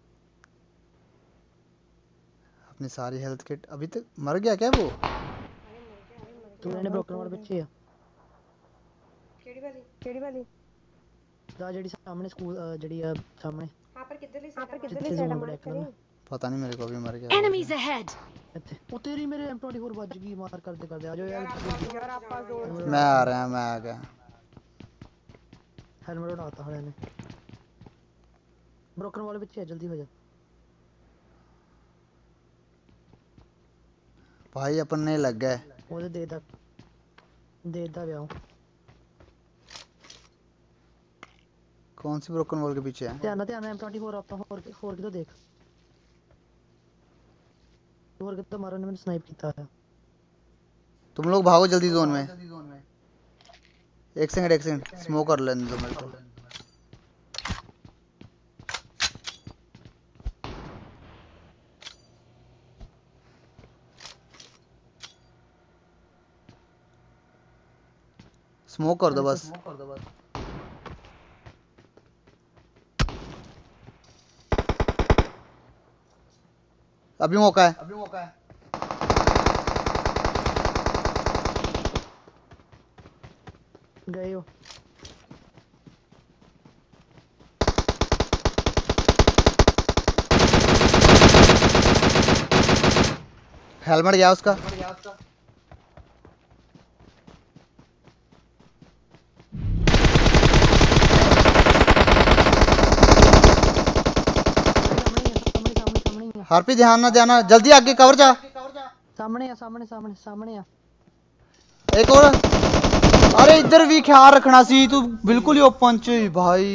अपनी सारी हेल्थ किट अभी तक मर गया क्या वो? अरे मर गया अरे मर तू गया। मैंने ब्रोकन वाले बच्चे है केड़ी वाली केड़ी वाली दा जेडी सामने स्कूल जेडी सामने। हां पर किधरली साइड पर किधरली साइड मार्क करें। पता नहीं मेरे को अभी मर गया। Enemies ahead! वो तेरी मेरे एम ट्वेंटी फोर बज गई मार करते करते आ जाओ यार। यार आपका जोन मैं आ रहा मैं आ गया। हेलमेट उड़ाता हड़े ने। ब्रोकन वाले बच्चे जल्दी हो जा। भाई अपन ने लग गए। वो दे दा दे दा व्याओ। कौन सी ब्रोकन वॉल के पीछे है? ध्यान ध्यान एम ट्वेंटी फोर आता हूं और फोर की तो देख। फोर के तो मारो ने मैंने स्नाइप किया है। तुम लोग भागो जल्दी जोन में। एक सेकंड एक सेकंड स्मोक कर लेने दो मेरे को। स्मोक कर दो बस। अभी मौका है। अभी मौका है। गए हो हेलमेट गया उसका। हार्पी ध्यान ना देना जल्दी आगे कवर जा। सामने आ सामने सामने सामने आ। एक और। अरे इधर भी ख्याल रखना सी तू बिल्कुल ही ओपन च भाई।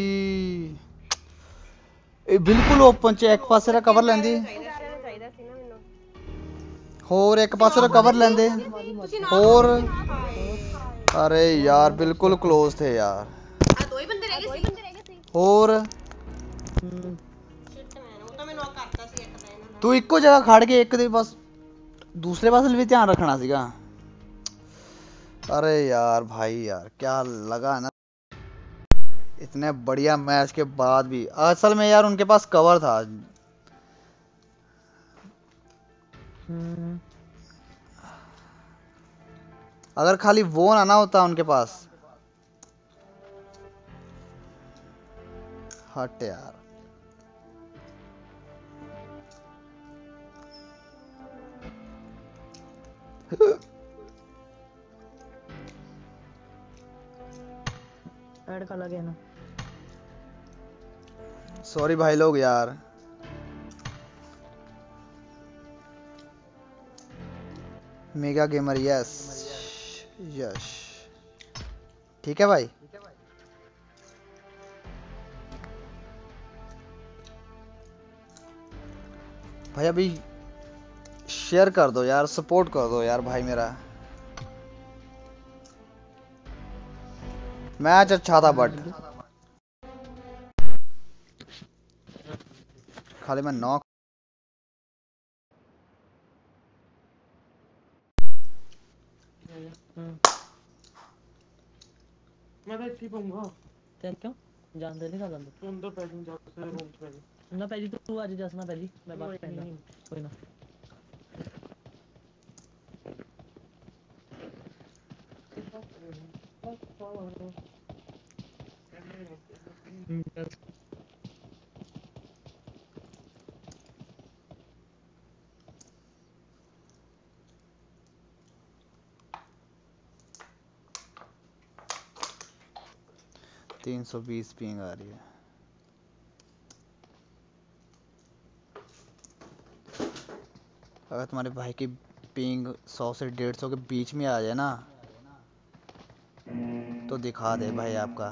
ਇਹ ਬਿਲਕੁਲ ਓਪਨ ਚ ਇੱਕ ਪਾਸੇ ਦਾ ਕਵਰ ਲੈਂਦੀ ਚਾਹੀਦਾ ਸੀ ਨਾ ਮੈਨੂੰ। ਹੋਰ ਇੱਕ ਪਾਸੇ ਦਾ ਕਵਰ ਲੈਂਦੇ ਹੋਰ। अरे यार बिल्कुल क्लोज थे यार। ਆ ਦੋ ਹੀ ਬੰਦੇ ਰਹਿ ਗਏ ਸੀ ਹੋਰ ਸ਼ਿਟ ਮੈਨ ਉਹ ਤਾਂ ਮੈਂ ਨੌਕ ਕਰਤਾ ਸੀ ਇੱਕ ਤਾਂ ਇਹਨਾਂ ਦਾ। ਤੂੰ ਇੱਕੋ ਜਗ੍ਹਾ ਖੜ ਕੇ ਇੱਕ ਦੇ ਬਸ दूसरे पासे भी ध्यान रखना सीगा। अरे यार भाई यार क्या लगा ना इतने बढ़िया मैच के बाद भी असल में यार उनके पास कवर था। हम्म अगर खाली वो ना ना होता उनके पास। हट यार। ऐड कर लगे ना। सॉरी भाई लोग यार। मेगा गेमर यस यश ठीक है भाई। भाई अभी शेयर कर दो यार, सपोर्ट कर दो यार भाई मेरा। मैच अच्छा था बट खाली मैं नॉक। हम्म मैं तो इतनी पाऊंगा तेरे क्यों जानते नहीं साला तू अंदर पैकिंग जा से रूम पे ना पहली तो तू आज जसना पहली मैं बात करना कोई ना। हम्म तीन सौ बीस पिंग आ रही है। अगर तुम्हारे भाई की पिंग सौ से डेढ़ सौ के बीच में आ जाए ना तो दिखा दे भाई आपका।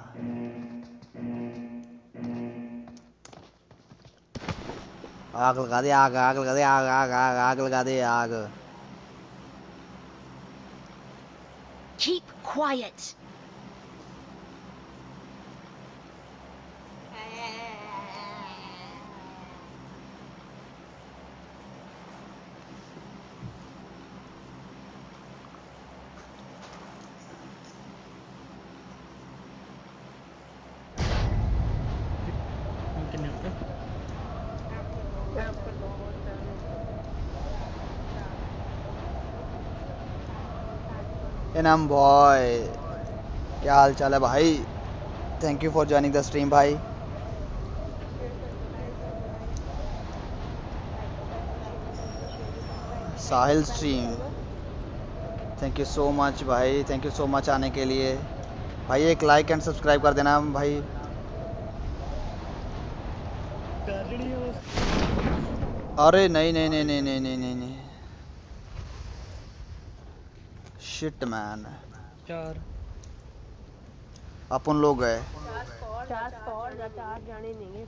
आग लगा दे, आग आग लगा दे, आग आग आग आग लगा दे आग। Keep quiet. कितने पे आपको दो चार एनम बॉय क्या हाल चाल है भाई। Thank you for joining the stream भाई। शेयर कर दो, लाइक कर दो, लाइक लाइक भी कर दो, शेयर भी कर दो, शेयर भी कर दो, लाइक लाइक साहिल लाइक भी स्ट्रीम कर दो। थैंक यू सो मच भाई, थैंक यू सो मच आने के लिए भाई। एक लाइक एंड सब्सक्राइब कर देना भाई। कर रही है बस अरे नहीं नहीं नहीं नहीं नहीं नहीं नहीं नहीं शिट मैन चार अपन लोग गए। चार स्क्वाड या चार जाने चार जाने नहीं है।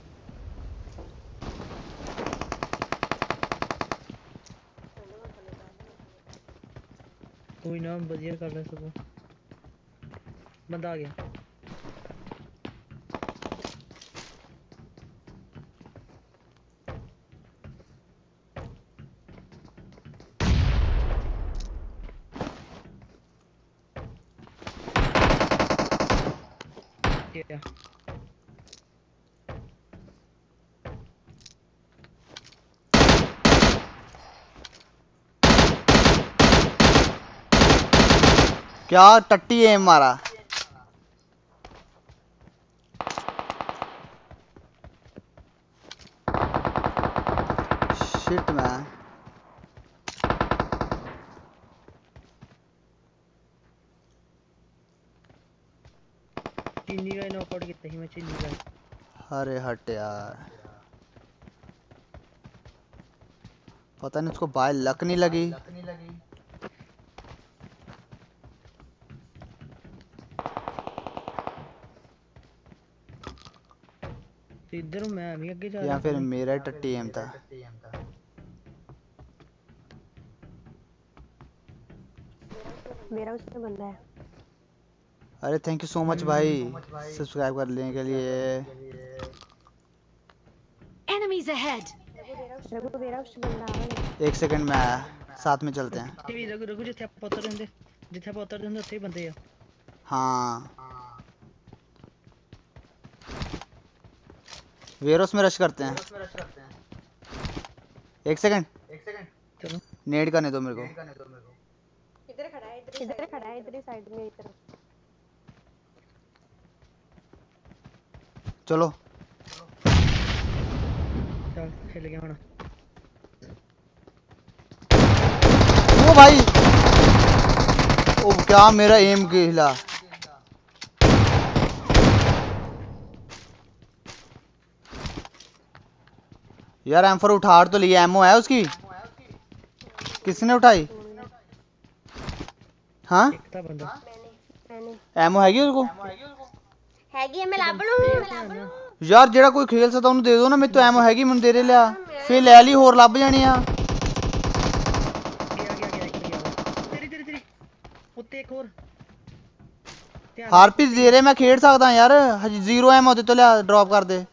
चलो मैं थले बैठ गई। कोई ना बढ़िया कर रहा सब बंदा आ गया। क्या क्या टट्टी एम मारा। शिट मैन चीनी का नॉकआउट कितना ही मैं चीनी का अरे हट यार। पता नहीं उसको बाय लक नहीं लगी। तो इधर हूँ मैं अभी आगे जा रहा या हूँ फिर पहले मेरा टट्टी एम था। मेरा उसमें बंदा है। अरे थैंक यू सो मच भाई सब्सक्राइब करने के लिए। Enemies ahead. रघु मेरा उसमें बंदा आ गया। एक सेकंड में आया, साथ में चलते हैं। भी रघु रघु जिथे आप उतर रहंदे जिथे आप उतर रहंदे उत्थे ही बंदे आ हाँ वेयरहाउस में रश करते हैं। एक सेकंड चलो नेड करने दो मेरे को। इधर खड़ा है, इधर खड़ा है, इधर ही साइड में इधर। चलो चल खेल गया होना। ओ भाई ओ क्या मेरा एम हिला। यार एम फोर उठा तो लिया, एमओ है उसकी? किसने उठाई? हाँ एक था बंदा। मैंने मैंने एमओ हैगी उसको? हैगी मैं लाभ लूं। यार जेड़ा कोई खेल सकता ਉਹਨੂੰ ਦੇ ਦਿਓ ਨਾ। ਮੇਰੇ ਤੋਂ ਐਮੋ ਹੈਗੀ ਮੈਨੂੰ ਦੇ ਦੇ ਲਿਆ। ਫੇਰ ਲੈ ਲਈ ਹੋਰ ਲੱਭ ਜਾਣੀ ਆ। गया गया गया एक गया वो। तेरी तेरी तेरी उत्ते एक और ध्यान ਹਾਰਪੀ ਦੇ ਰੇ ਮੈਂ ਖੇਡ ਸਕਦਾ ਯਾਰ। ਹਜੇ ਜ਼ੀਰੋ ਐਮੋ ਦੇ ਤੋਂ ਲਿਆ ਡ੍ਰੌਪ ਕਰ ਦੇ।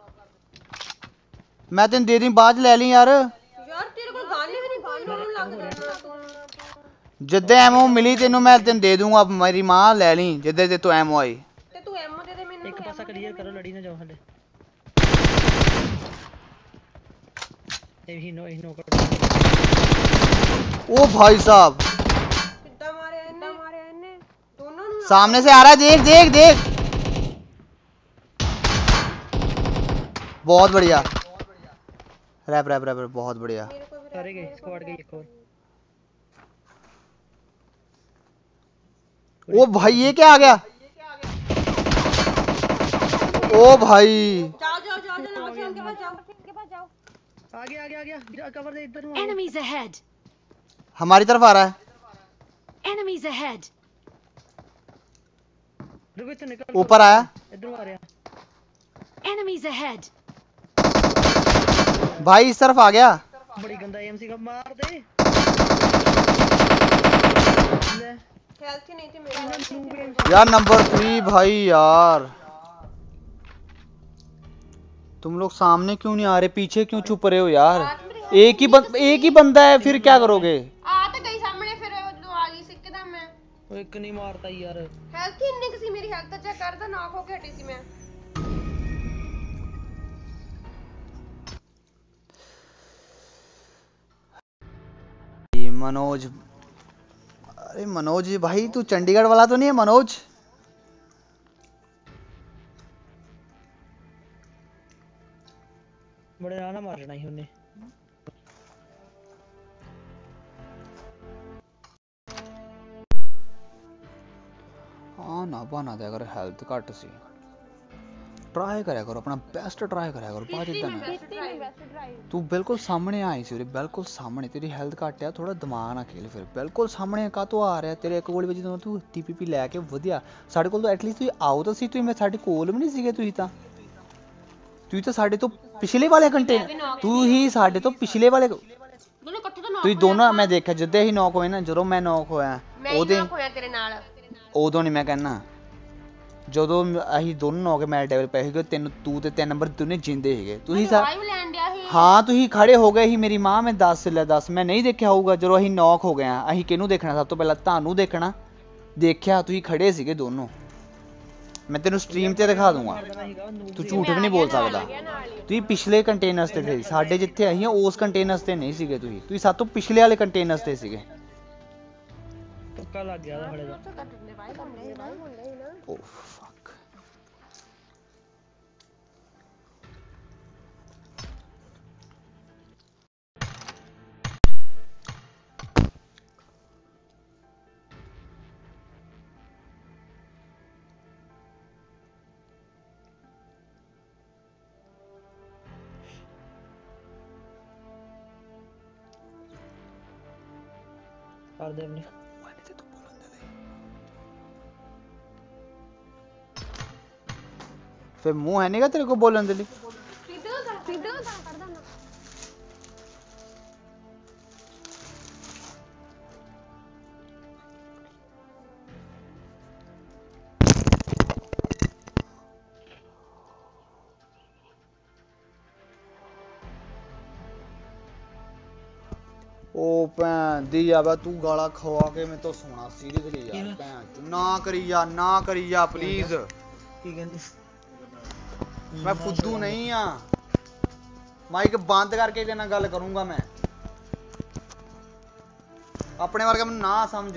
ਮੈਂ ਤੈਨੂੰ ਦੇ ਦੀ ਬਾਅਦ ਚ ਲੈ ਲਈ ਯਾਰ। यार तेरे को गाने भी नहीं गाने होने लग जाना तू। ਜਿੱਦੇ ਐਮੋ ਮਿਲੀ ਤੈਨੂੰ ਮੈਂ ਤੈਨੂੰ ਦੇ ਦੂੰਗਾ। ਮੇਰੀ ਮਾਂ ਲੈ ਲਈ ਜਿੱਦੇ ਤੇ ਤੂੰ ਐਮੋ ਆਈ। ते तू एमओ दे दे मैनू। एक पासा क्लियर करो लड़ी ना जाओ हले। यही नो यही नो कर। ओ भाई साहब कितना मारे इन्हें मारे इन्हें दोनों नु। सामने से आ रहा है। देख देख देख बहुत बढ़िया। रैप रैप रैप रैप, बहुत बढ़िया। मेरे को भी सारे गए स्क्वाड गई एक और। ओ भाई ये क्या आ गया? ओ भाई जाओ जाओ जाओ जाओ नंबर छह उनके पास जाओ, उनके पास जाओ। आगे आगे आ गया कवर दे इधर हूं। Enemies ahead! हमारी तरफ आ रहा है। Enemies ahead! रुको इधर निकल। ऊपर आया इधर आ रहा। Enemies ahead! भाई इस तरफ आ गया। बड़ी गंदा एमसी का मार दे। ले हेल्थ ही नहीं थी मेरी। यार नंबर थ्री भाई यार तुम लोग सामने क्यों नहीं आ रहे? पीछे क्यों छुप रहे हो यार? एक ही बंद एक ही बंदा है फिर क्या करोगे? आ तो गई सामने फिर जो आ गई सिक्के मैं। वो एक नहीं मारता यार। हेल्थ ही इतनी किसी मेरी हेल्थ चेक कर दा नॉक होके हटी सी मैं। मनोज, अरे मनोज भाई तू चंडीगढ़ वाला तो नहीं है मनोज? बड़े ना मारना ही उन्हें। हाँ ना बहाना दिया करो हेल्थ घट सी। ट्राई करा करो अपना बेस्ट ट्राई करा करो। बात इतना है तू बिल्कुल सामने आई सी बिल्कुल सामने। तेरी हेल्थ घट है थोड़ा दिमाग ना खेल। फिर बिल्कुल सामने का तो आ रहा तेरे एक गोली वजी तो तू टीपीपी लैके वधिया साडे कोल तो एटलीस्ट तुसीं आओ तो सी। तुसीं मैं साडे कोल भी नहीं सीगे। तुसीं तां तुसीं तो साडे तो पिछले वाले घंटे तू ही साडे तो पिछले वाले दोनों इकट्ठे तो नॉक तुसीं दोनों मैं देखा जिद्दे ही नॉक होए ना ਜਦੋਂ मैं नॉक ਹੋਇਆ ਉਹਦੇ ਹੋਇਆ ਤੇਰੇ ਨਾਲ। ਉਦੋਂ ਨਹੀਂ ਮੈਂ ਕਹਿਣਾ ਜਦੋਂ ਅਸੀਂ ਦੋਨੋਂ ਨੌਕ ਮੈਚ ਟੇਬਲ ਪੈ ਸੀਗੇ ਤੈਨੂੰ ਤੂੰ ਤੇ ਤਿੰਨ ਨੰਬਰ ਦੋਨੇ ਜਿੰਦੇ ਸੀਗੇ ਤੁਸੀਂ ਸਾ ਹਾਂ ਤੁਸੀਂ ਖੜੇ ਹੋ ਗਏ ਸੀ। ਮੇਰੀ ਮਾਂ ਮੈਂ ਦੱਸ ਲੈ ਦੱਸ ਮੈਂ ਨਹੀਂ ਦੇਖਿਆ ਹੋਊਗਾ ਜਦੋਂ ਅਸੀਂ ਨੌਕ ਹੋ ਗਏ ਆ। ਅਸੀਂ ਕਿਹਨੂੰ ਦੇਖਣਾ ਸਭ ਤੋਂ ਪਹਿਲਾਂ? ਤੁਹਾਨੂੰ ਦੇਖਣਾ। ਦੇਖਿਆ ਤੁਸੀਂ ਖੜੇ ਸੀਗੇ ਦੋਨੋਂ। ਮੈਂ ਤੈਨੂੰ ਸਟ੍ਰੀਮ ਤੇ ਦਿਖਾ ਦੂੰਗਾ। ਤੂੰ ਝੂਠ ਵੀ ਨਹੀਂ ਬੋਲ ਸਕਦਾ। ਤੁਸੀਂ ਪਿਛਲੇ ਕੰਟੇਨਰਸ ਤੇ ਸੀ। ਸਾਡੇ ਜਿੱਥੇ ਅਸੀਂ ਉਸ ਕੰਟੇਨਰਸ ਤੇ ਨਹੀਂ ਸੀਗੇ। ਤੁਸੀਂ ਤੁਸੀਂ ਸਭ ਤੋਂ ਪਿਛਲੇ ਵਾਲੇ ਕੰਟੇਨਰਸ ਤੇ ਸੀਗੇ। तुक्का लग गया था हड़े का। Oh fuck. कर दे अपनी। फिर मुंह है नहीं का तेरे को बोलने के लिए? ओ भैन दी आवा तू गाला खवा के मैं तो सोना सीरियसली यार भैन ना करी जा ना करी जा प्लीज। की कहंदी मैं फुद्दू नहीं हाँ, माइक बंद करके तेरे नाल गल करूंगा मैं, अपने वर्गा मैनूं ना समझ।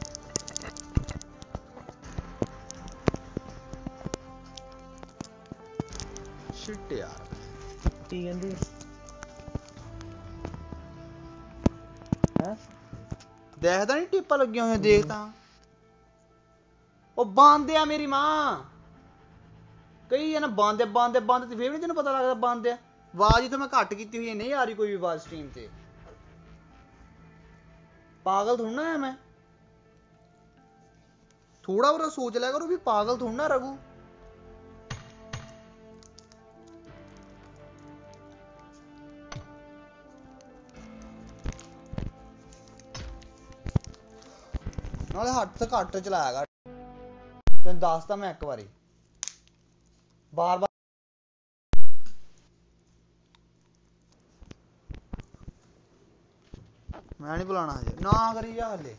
शिट यार ਕੀ ਕਹਿੰਦੀ ਹੈ देखदा नहीं टिप्पा लगी हुई देखता ओ बांदे आ मेरी मां कही है ना बांदे बांदे बांदे फिर नहीं तेन पता लगता बांदे आवाज ही तो मैं घट की हुई है, नहीं आ रही कोई भी आवाज स्ट्रीम ते। पागल थोड़ा ना है मैं, थोड़ा बड़ा सोच लिया करो भी, पागल थोड़ा ना रघु। नाले हट से घट चलाया कर, तेन दसता मैं एक बारी बार बार। मैं नहीं बुलाना हजे, ना करी जा हले।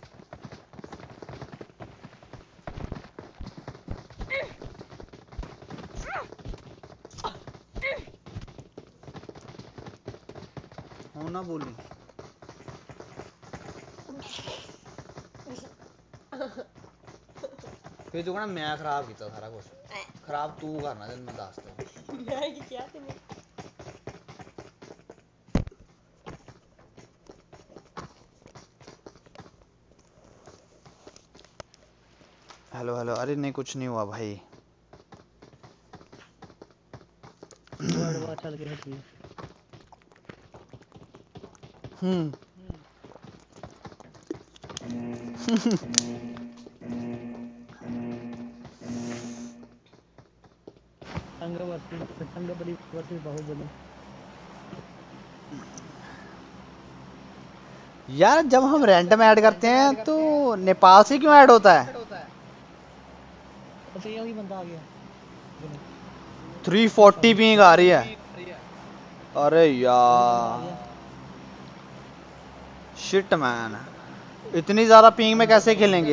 हूं ना बोली फिर तू कहना मैं खराब किया सारा कुछ, खराब तू करना तेन मैं दसता। मैं की किया तेने? हेलो हेलो, अरे नहीं कुछ नहीं हुआ भाई। वर्ड चल के हटी हम्म संग वर्सेस संग बली वर्सेस बाहुबली। यार जब हम रैंडम ऐड करते हैं तो नेपाल से क्यों ऐड होता है? तो फिर वही बंदा आ गया थ्री फोर्टी पिंग आ रही है, अरे यार शिट मैन, इतनी ज्यादा पिंग में कैसे खेलेंगे?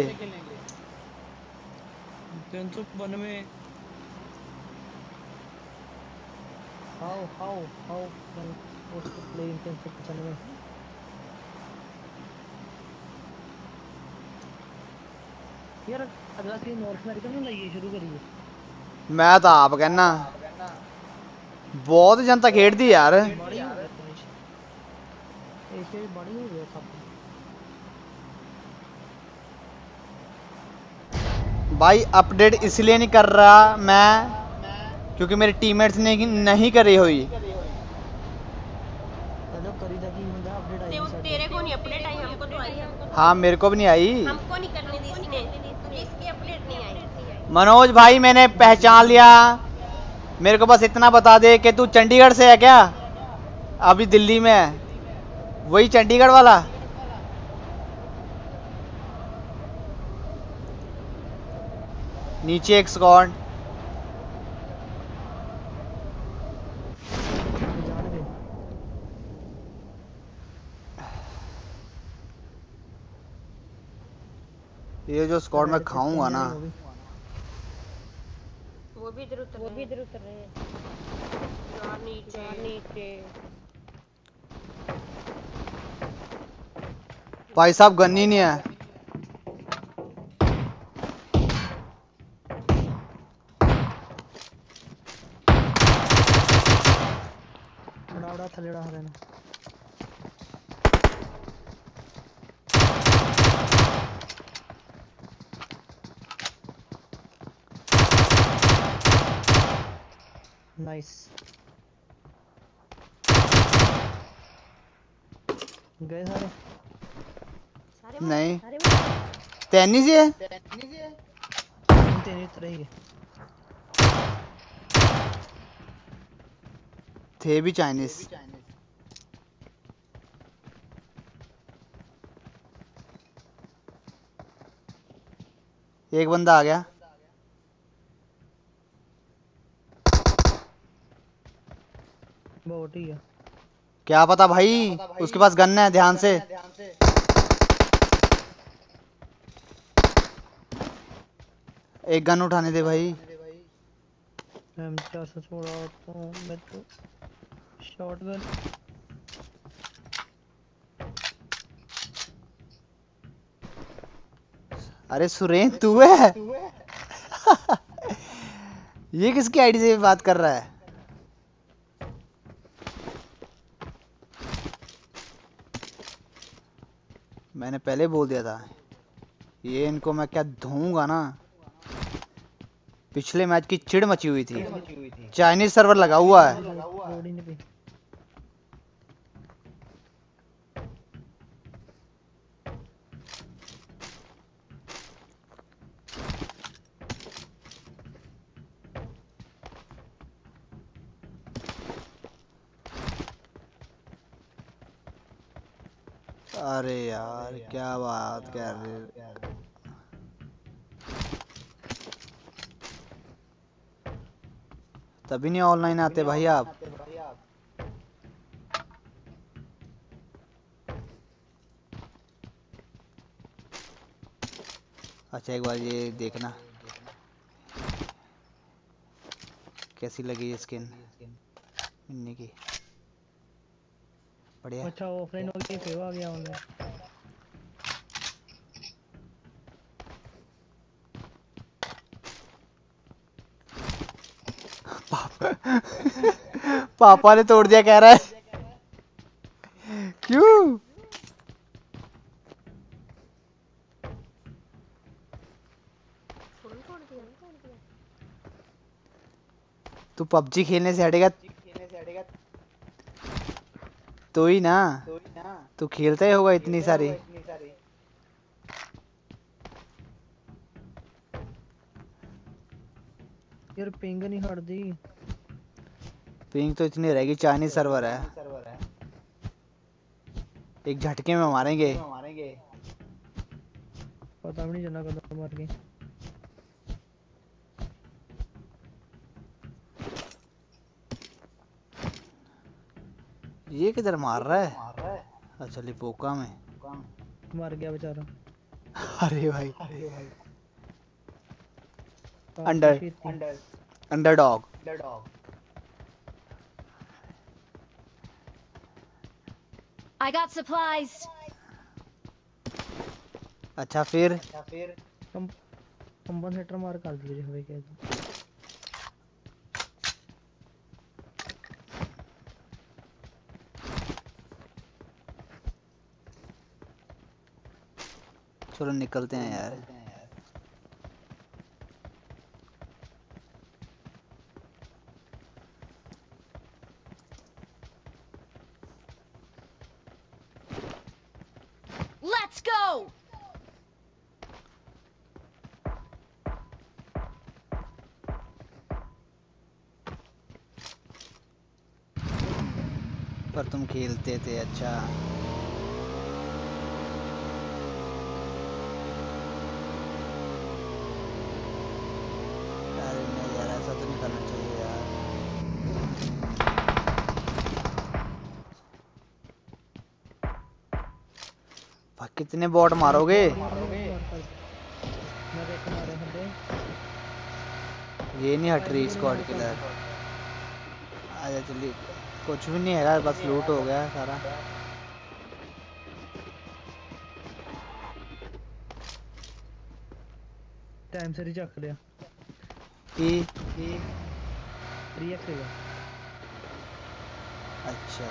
तीन सौ बानवे how how how can suppose to play in तीन सौ पचानवे। यार अगला सीन नॉर्थ अमेरिका में लाइए शुरू करिए। मैं तो आप कहना बहुत जनता खेड़दी यार, बड़ी हो गया एशिया बड़ी हो गया सब। भाई अपडेट इसलिए नहीं कर रहा मैं क्योंकि मेरे टीममेट्स ने नहीं करी हुई। चलो करी था कि बंदा अपडेट आई ते नहीं तेरे को नहीं अपडेट आई, हमको तो आई है। हाँ मेरे को भी नहीं आई। हमको नहीं करने दी इसने, तुझे इसकी अपडेट नहीं आई। मनोज भाई मैंने पहचान लिया, मेरे को बस इतना बता दे कि तू चंडीगढ़ से है क्या? अभी दिल्ली में है, वही चंडीगढ़ वाला। नीचे एक स्क्वाड, जान गए। ये जो स्क्वाड मैं खाऊंगा ना, वो भी इधर उतर वो भी इधर उतर रहे हैं यार, नीचे नीचे। भाई साहब गन्नी नहीं है। उड़ा उड़ा थले उड़ा देना। नाइस गए सारे सारे नहीं सारे तैनी से है, तेरे उतरे ही थे भी चाइनीज। एक बंदा आ गया, बहुत ही है। क्या पता भाई उसके पास गन है, ध्यान से। एक गन उठाने दे भाई। एम चार सौ सोलह तो मैं तो शॉटगन। अरे सुरेन तू है? ये किसकी आईडी से बात कर रहा है? मैंने पहले बोल दिया था ये इनको मैं क्या धोऊंगा ना। पिछले मैच की चिढ़ मची हुई थी। चाइनीज सर्वर लगा हुआ है। लोड ही नहीं पे। अरे यार क्या बात कर रहे हो? तभी नहीं ऑनलाइन आते भाई आप। अच्छा एक बार ये देखना कैसी लगी ये स्किन मिन्नी की। बढ़िया। अच्छा ऑफलाइन हो गई फेव आ गया ऑनलाइन। पापा ने तोड़ दिया कह रहा है। क्यों? फोन तोड़ दिया? तू पबजी खेलने से हटेगा तो ही ना। तू खेलता ही होगा इतनी सारी। यार पिंग नहीं हटदी। पिंग तो इतनी रहेगी। चाइनीज सर्वर है। एक झटके में मारेंगे। पता भी नहीं चलना कदम मार के। ये किधर मार रहा है? अच्छा लिपोका में। मर गया बेचारा। अरे भाई पाप अंडर की शीती। अंडरडॉग। I got supplies. अच्छा फिर कम कंपनसेटर मार कर दिए हवे के। चलो निकलते हैं यार। Let's go. पर तुम खेलते थे अच्छा। अरे नहीं यार ऐसा तो नहीं करना चाहिए यार। भाई कितने बॉट मारोगे? मैं एक मारे हटे। ये नहीं हट रही स्क्वाड किलर। आजा चलिए। कुछ भी नहीं है बस लूट हो गया सारा। टाइम से रिचेक लिया। कि रिएक्ट है। अच्छा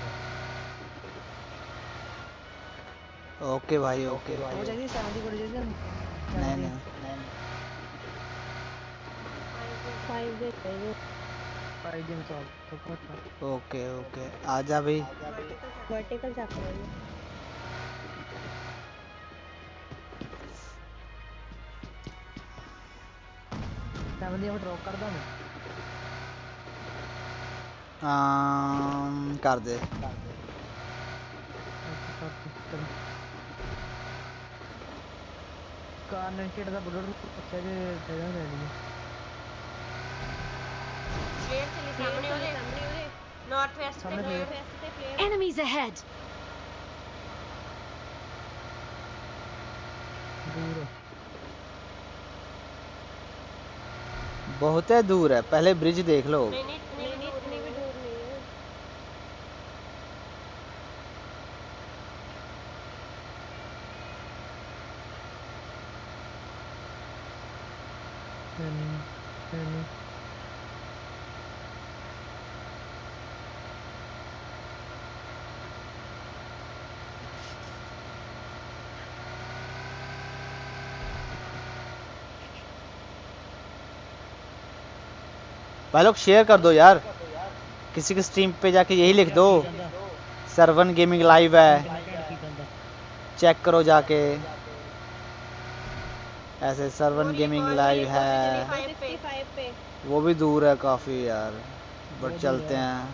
ओके भाई ओके। वो चाहिए सेवेंटी को चाहिए। नहीं नहीं फाइव दे चाहिए। फाइव दिन सॉल्व तो पहुंचा। ओके ओके आजा भाई। वर्टिकल वर्टिकल जाकर रही है। सेवेंटी में ड्रॉप कर दूं मैं। आम, कर दे। कार ने शेड ਦਾ ਬੁਲਟ ਪੁੱਛਿਆ ਜੇ ਜਗ੍ਹਾ ਲੈ ਲਈ। प्लेयर चली सामने वाले सामने वाले नॉर्थ वेस्ट पे नॉर्थ वेस्ट पे प्लेयर। Enemies ahead. दूर बहुत है दूर है, पहले ब्रिज देख लो। नहीं नहीं इतनी भी दूर नहीं है। नहीं नहीं भाई लोग शेयर कर दो यार, किसी की स्ट्रीम पे जाके यही लिख दो, सरवन गेमिंग लाइव है, चेक करो जाके, ऐसे सरवन गेमिंग लाइव है। पैंसठ पे वो भी दूर है काफी यार, बट चलते हैं।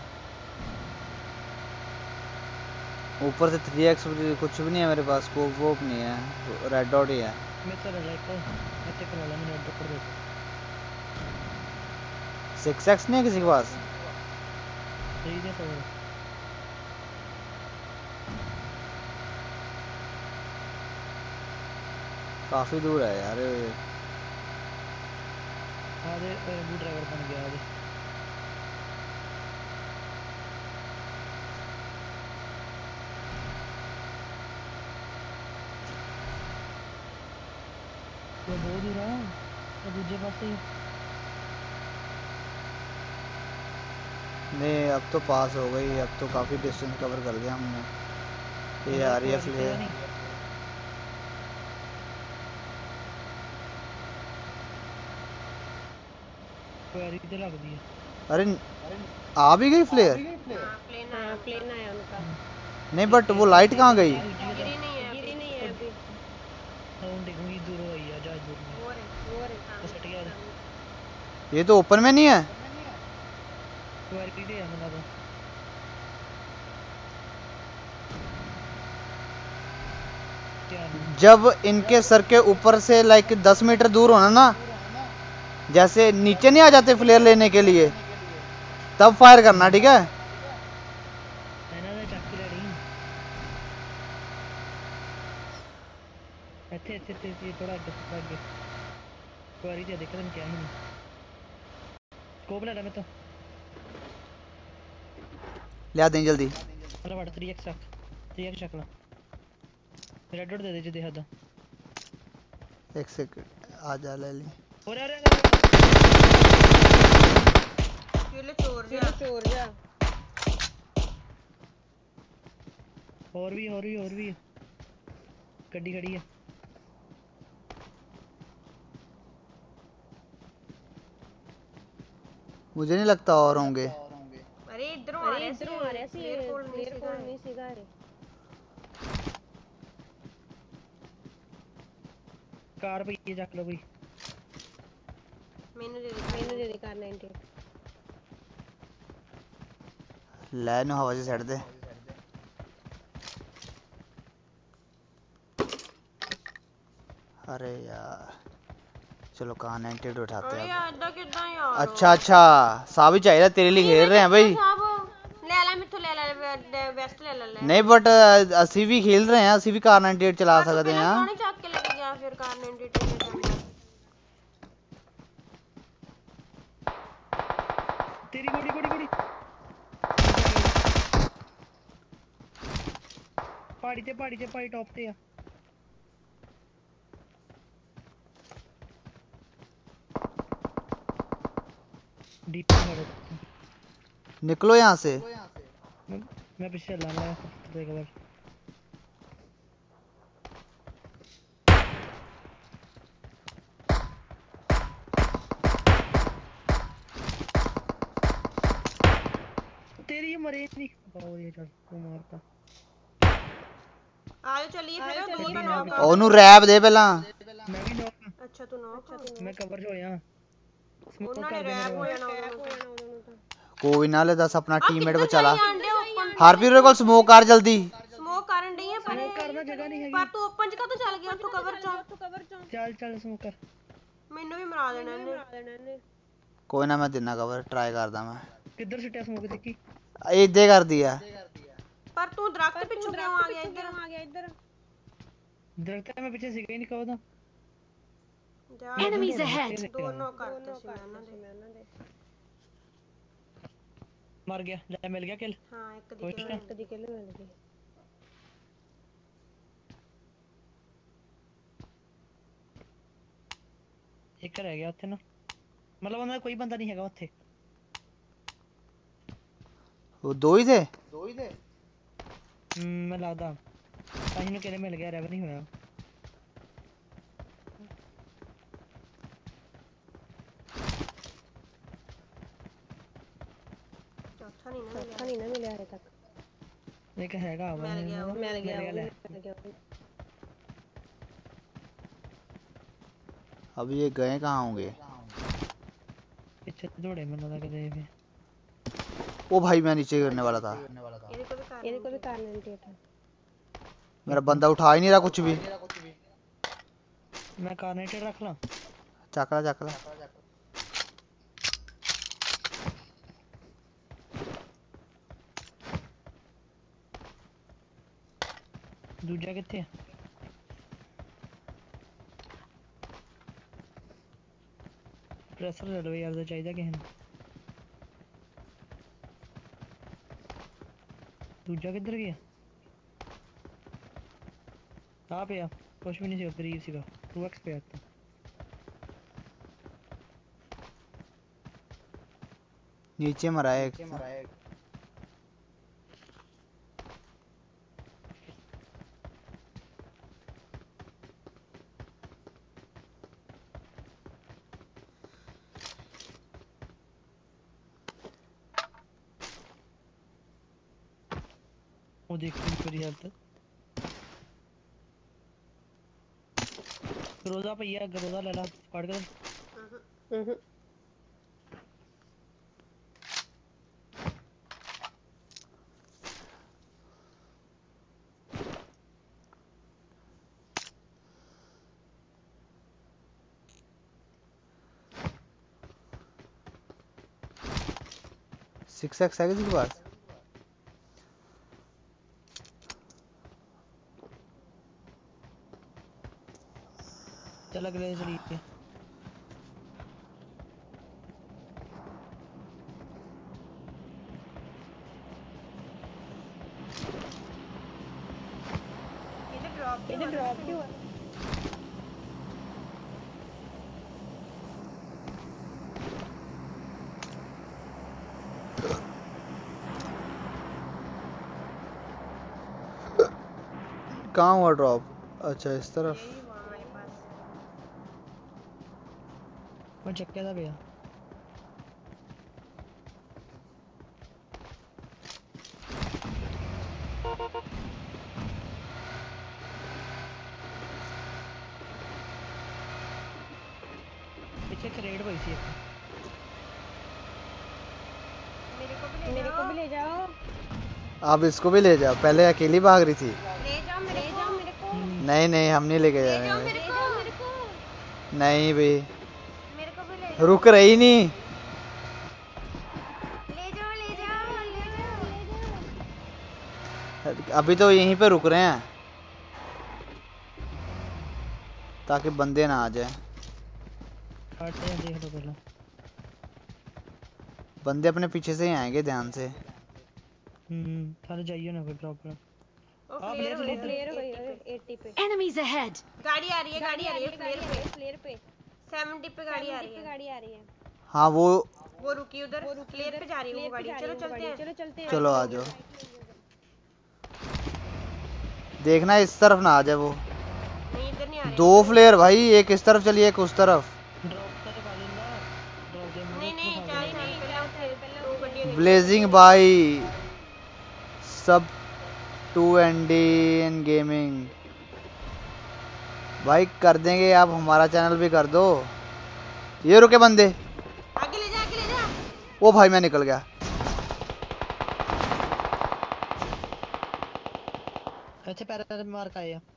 ऊपर से थ्री एक्स कुछ भी नहीं है मेरे पास, स्कोप वोप नहीं है, रेड डॉट ही है। मैं तो लाइक मैं चेक कर वाला मैंने ड्रॉप कर दिया। सिक्स एक्स नहीं है किसी के पास? सही है तो काफी दूर है यार। आधे वो ड्राइवर बन गया आधे। तो बहुत दूर है तो दूसरे पास से नहीं अब तो पास हो गई, अब तो काफी डिस्टेंस कवर कर लिया हमने। ये आ रही है फ्लेयर। क्वेरी तो लग दी है। अरे आ भी गई फ्लेयर? हाँ प्लेन आया प्लेन आया उनका। नहीं बट वो लाइट कहाँ गई? गिरी नहीं है गिरी नहीं है अभी। साउंड देखूंगी दूर हो गई है जहाज दूर में वो रे वो रे बस हट गया ये तो ओपन में नहीं है। क्वेरी दे है मतलब क्या जब इनके सर के ऊपर से लाइक दस मीटर दूर होना ना, जैसे नीचे नहीं आ जाते फ्लेयर लेने के लिए, तब फायर करना, ठीक है? ਇਹਨਾਂ ਦਾ ਚੱਕ ਕੇ ਲੈਣੀ ਇੱਥੇ ਇੱਥੇ ਇੱਥੇ ਇੱਥੇ ਥੋੜਾ ਅੱਗੇ ਥੋੜਾ ਅੱਗੇ ਕੁਆਰੀ ਤੇ ਦੇਖ ਤੈਨੂੰ ਕਿਹਾ ਹੀ ਨਹੀਂ ਸਕੋਪ ਲੈ ਲੈ ਮੈਂ ਤਾਂ लिया दें जल्दी। ਅਰੇ ਵੜ थ्री एक्स ਚੱਕ थ्री एक्स ਚੱਕ ਲੈ ਰੈਡ ਡਾਟ ਦੇ ਦੇ ਜੇ ਦੇ ਹੱਦਾ एक सेकंड आ जा ले ली। ਓਰੇ ਓਰੇ ਕਿਲੇ ਚੋਰ ਜਾ ਚੋਰ ਜਾ ਹੋਰ ਵੀ ਹੋਰ ਵੀ ਹੋਰ ਵੀ ਗੱਡੀ ਖੜੀ ਹੈ मुझे नहीं लगता और होंगे। ਅਰੇ ਇਧਰੋਂ ਆ ਰਿਹਾ ਇਧਰੋਂ ਆ ਰਿਹਾ ਸੀ ਕਲੀਅਰ ਕੋਲ ਨਹੀਂ ਸੀਗਾ ਇਹ ਕਾਰ ਪਈ ਹੈ ਚੱਕ ਲਓ ਕੋਈ ਮੈਨੂੰ ਦੇ ਦੇ ਮੈਨੂੰ ਦੇ ਦੇ ਕਾਰ ਨਾइंटी ले नो हवा से छड़ दे। अरे यार चलो कहाँ नाइंटी एट उठाते ਅਰੇ हैं। ਯਾਰ ਇਦਾਂ ਕਿਦਾਂ ਯਾਰ अच्छा अच्छा साबित चाहिए तेरे लिए खेल रहे हैं भाई। ਲੈ ਲੈ ਮੈਥੋਂ ਲੈ ਲੈ ਵੈਸਟ ਲੈ ਲੈ ਲੈ नहीं बट ਅਸੀਂ ਵੀ खेल रहे हैं, ਅਸੀਂ ਵੀ ਕਾਰ नाइंटी एट चला सकते हैं। ਕਿਉਂ ਨਹੀਂ ਚੱਕ ਕੇ ਲੈ ਕੇ ਗਿਆ ਫਿਰ ਕਾਰ ਨਾइंटी एट ਲੈ ਜਾਂਦਾ ਤੇਰੀ ਗੋੜੀ ਗੋੜੀ ਗੋੜੀ ਪਹਾੜੀ ਤੇ ਪਹਾੜੀ ਤੇ ਪਹਾੜੀ ਟੌਪ ਤੇ ਆ डीप निकलो यहाँ से। मैं, मैं पीछे ला ला देख बार तेरी ये मरे नहीं और ये चल तू मारता ਆਜੋ ਚੱਲੀਏ ਫਿਰ ਦੋ ਤਾਂ ਨੌਕ ਆ ਉਹਨੂੰ ਰੈਪ ਦੇ ਪਹਿਲਾਂ। मैं भी नॉक ਅੱਛਾ ਤੂੰ ਨੌਕ मैं कवर जो होया स्मोक ਉਹਨਾਂ ਨੇ कर दे ਰੈਪ ਹੋ मेरे ਜਾਣਾ ਉਹਨਾਂ ਨੂੰ ਤਾਂ ਕੋਈ ਨਾ ਲੈ ਦੱਸ ਆਪਣਾ ਟੀਮਮੇਟ ਬਚਾ ਲਾ। ਆਂਡੇ ਓਪਨ ਹਾਰਪੀ ਉਹਦੇ ਕੋਲ ਸਮੋਕ ਕਰ ਜਲਦੀ। ਸਮੋਕ ਕਰਨ ਡਈ ਆ ਪਰ स्मोक करना जगह नहीं ਪਰ हैगी ਤੂੰ ਓਪਨ ਚ ਕਾਹਤੋਂ ਚੱਲ ਗਿਆ ਤੂੰ ਕਵਰ ਚੋਂ ਤੂੰ ਕਵਰ ਚੋਂ चल चल स्मोक कर ਮੈਨੂੰ ਵੀ ਮਰਾ ਦੇਣਾ ਇਹਨੇ ਮਰਾ ਦੇਣਾ ਇਹਨੇ ਕੋਈ ਨਾ ਮੈਂ ਦਿਨਾ ਕਵਰ ਟਰਾਈ ਕਰਦਾ ਮੈਂ। किधर सिटिया स्मोक देखी ਇੱਦੇ ਕਰਦੀ ਆ। ਪਰ ਤੂੰ ਦਰਖਤ ਪਿੱਛੋਂ ਕਿਉਂ ਆ ਗਿਆ ਇੱਧਰ ਆ ਗਿਆ ਇੱਧਰ दरख्त है मैं पीछे से गई नहीं कहो तो ਜਾ Enemies ahead! ਦੋਨੋਂ ਕਰਤੇ ਸੀ ਮੈਂ ਉਹਨਾਂ ਦੇ ਉਹਨਾਂ ਦੇ मर गया जा मिल गया किल ਹਾਂ ਇੱਕ ਦੀ खुश ਕਿll है ਇੱਕ ਦੀ ਕਿll ਮਿਲ ਗਈ एक रह गया ਉੱਥੇ ਨਾ मतलब ਉਹਨਾਂ ਦਾ ਕੋਈ ਬੰਦਾ ਨਹੀਂ ਹੈਗਾ ਉੱਥੇ वो दो ही थे ਹਮ ਮੈਂ ਲੱਗਦਾ ਤਾਂ ਹੀ ਨੂੰ ਕਿਲੇ ਮਿਲ ਗਿਆ ਰੈਵ ਨਹੀਂ ਹੋਇਆ ਚੌਥਾ ਨਹੀਂ ਨਾ ਚੌਥਾ ਨਹੀਂ ਨਾ ਮਿਲਿਆ ਹਜੇ ਤੱਕ ਇੱਕ ਹੈਗਾ ਵਾ ਮਿਲ ਗਿਆ ਉਹ ਮਿਲ ਗਿਆ ਉਹ ਲੈ। ਮਿਲ ਗਿਆ ਉਹ अब ये गए कहाँ होंगे? ਪਿੱਛੇ ਦੌੜੇ ਮੈਨੂੰ ਲੱਗਦਾ ਇਹ ਵੀ ओ भाई मैं नीचे गिरने वाला था। ਇਹਦੇ ਕੋਲ ਵੀ ਕਰ ਇਹਦੇ ਕੋਲ ਵੀ ਕਰ ਲੈਣ ਟੇਟ मेरा बंदा उठा ही नहीं रहा कुछ भी। ਮੈਂ ਕਾਰਨੇਟਰ ਰੱਖ ਲਾਂ चकला चकला ਦੂਜਾ ਕਿੱਥੇ ਆ ਪ੍ਰੈਸ਼ਰ ਲੈ ਲਓ ਯਾਰ ਦਾ ਚਾਹੀਦਾ ਕਿਸੇ ਨੂੰ ਦੂਜਾ ਕਿੱਧਰ ਗਿਆ ਆ ਪਿਆ ਕੁਛ ਵੀ ਨਹੀਂ ਸੀ ਗਰੀਬ ਸੀਗਾ ਟੂ ਐਕਸ ਪਿਆ ਤਾਂ नीचे मरा है एक। ਉਹ ਦੇਖੀ ਮੇਰੀ ਹਾਲਤ ਗਰੋਜ਼ਾ ਪਈਆ ਗਰੋਜ਼ਾ ਲੈ ਲਾ ਫੜ ਕੇ ਹੂੰ ਹੂੰ सिक्स एक्स है किसी के पास? चल अगले चली के ਇਹਦੇ ਡ੍ਰੌਪ ਇਹਦੇ ਡ੍ਰੌਪ ਕਿਉਂ ਆ कहाँ हुआ ड्रॉप? अच्छा इस तरफ। यही हुआ हमारे पास मैं चक्के दा पिया पीछे क्रेड पई सी एक मेरे को भी ले मेरे को भी ले जाओ आप इसको भी ले जाओ, पहले अकेली भाग रही थी। ले जाओ मेरे ले जाओ मेरे को नहीं नहीं हम नहीं लेके ले जा जाओ रहे। मेरे को मेरे को नहीं भाई मेरे को भी ले जाओ रुक रही नहीं। ले जाओ ले जाओ ले जाओ ले जाओ अभी तो यहीं पे रुक रहे हैं ताकि बंदे ना आ जाए। हटते हैं देख लो पहले बंदे अपने पीछे से ही आएंगे ध्यान से। हम्म थारे जाइए ना फिर ड्रॉप पर वो आप क्लियर ले हो क्लियर हो गई अस्सी पे Enemies ahead! गाड़ी आ रही है गाड़ी आ रही है फ्लेयर पे फ्लेयर पे सत्तर पे गाड़ी आ रही है गाड़ी आ रही है हाँ वो वो रुकी उधर फ्लेयर पे जा रही है वो गाड़ी चलो चलते हैं चलो चलते हैं चलो आ जाओ। देखना इस तरफ ना आ जाए वो। नहीं इधर नहीं आ रही दो फ्लेयर भाई, एक इस तरफ चलिए एक उस तरफ। ड्रॉप तो पा देंगे ड्रॉप दे नहीं नहीं चाय नहीं पहले पहले वो गड्डी ब्लेजिंग भाई सब टू एन डी इन गेमिंग भाई कर देंगे, आप हमारा चैनल भी कर दो। ये रुके बंदे, आगे ले जा आगे ले जा वो भाई मैं निकल गया। अच्छे पैर मार का आया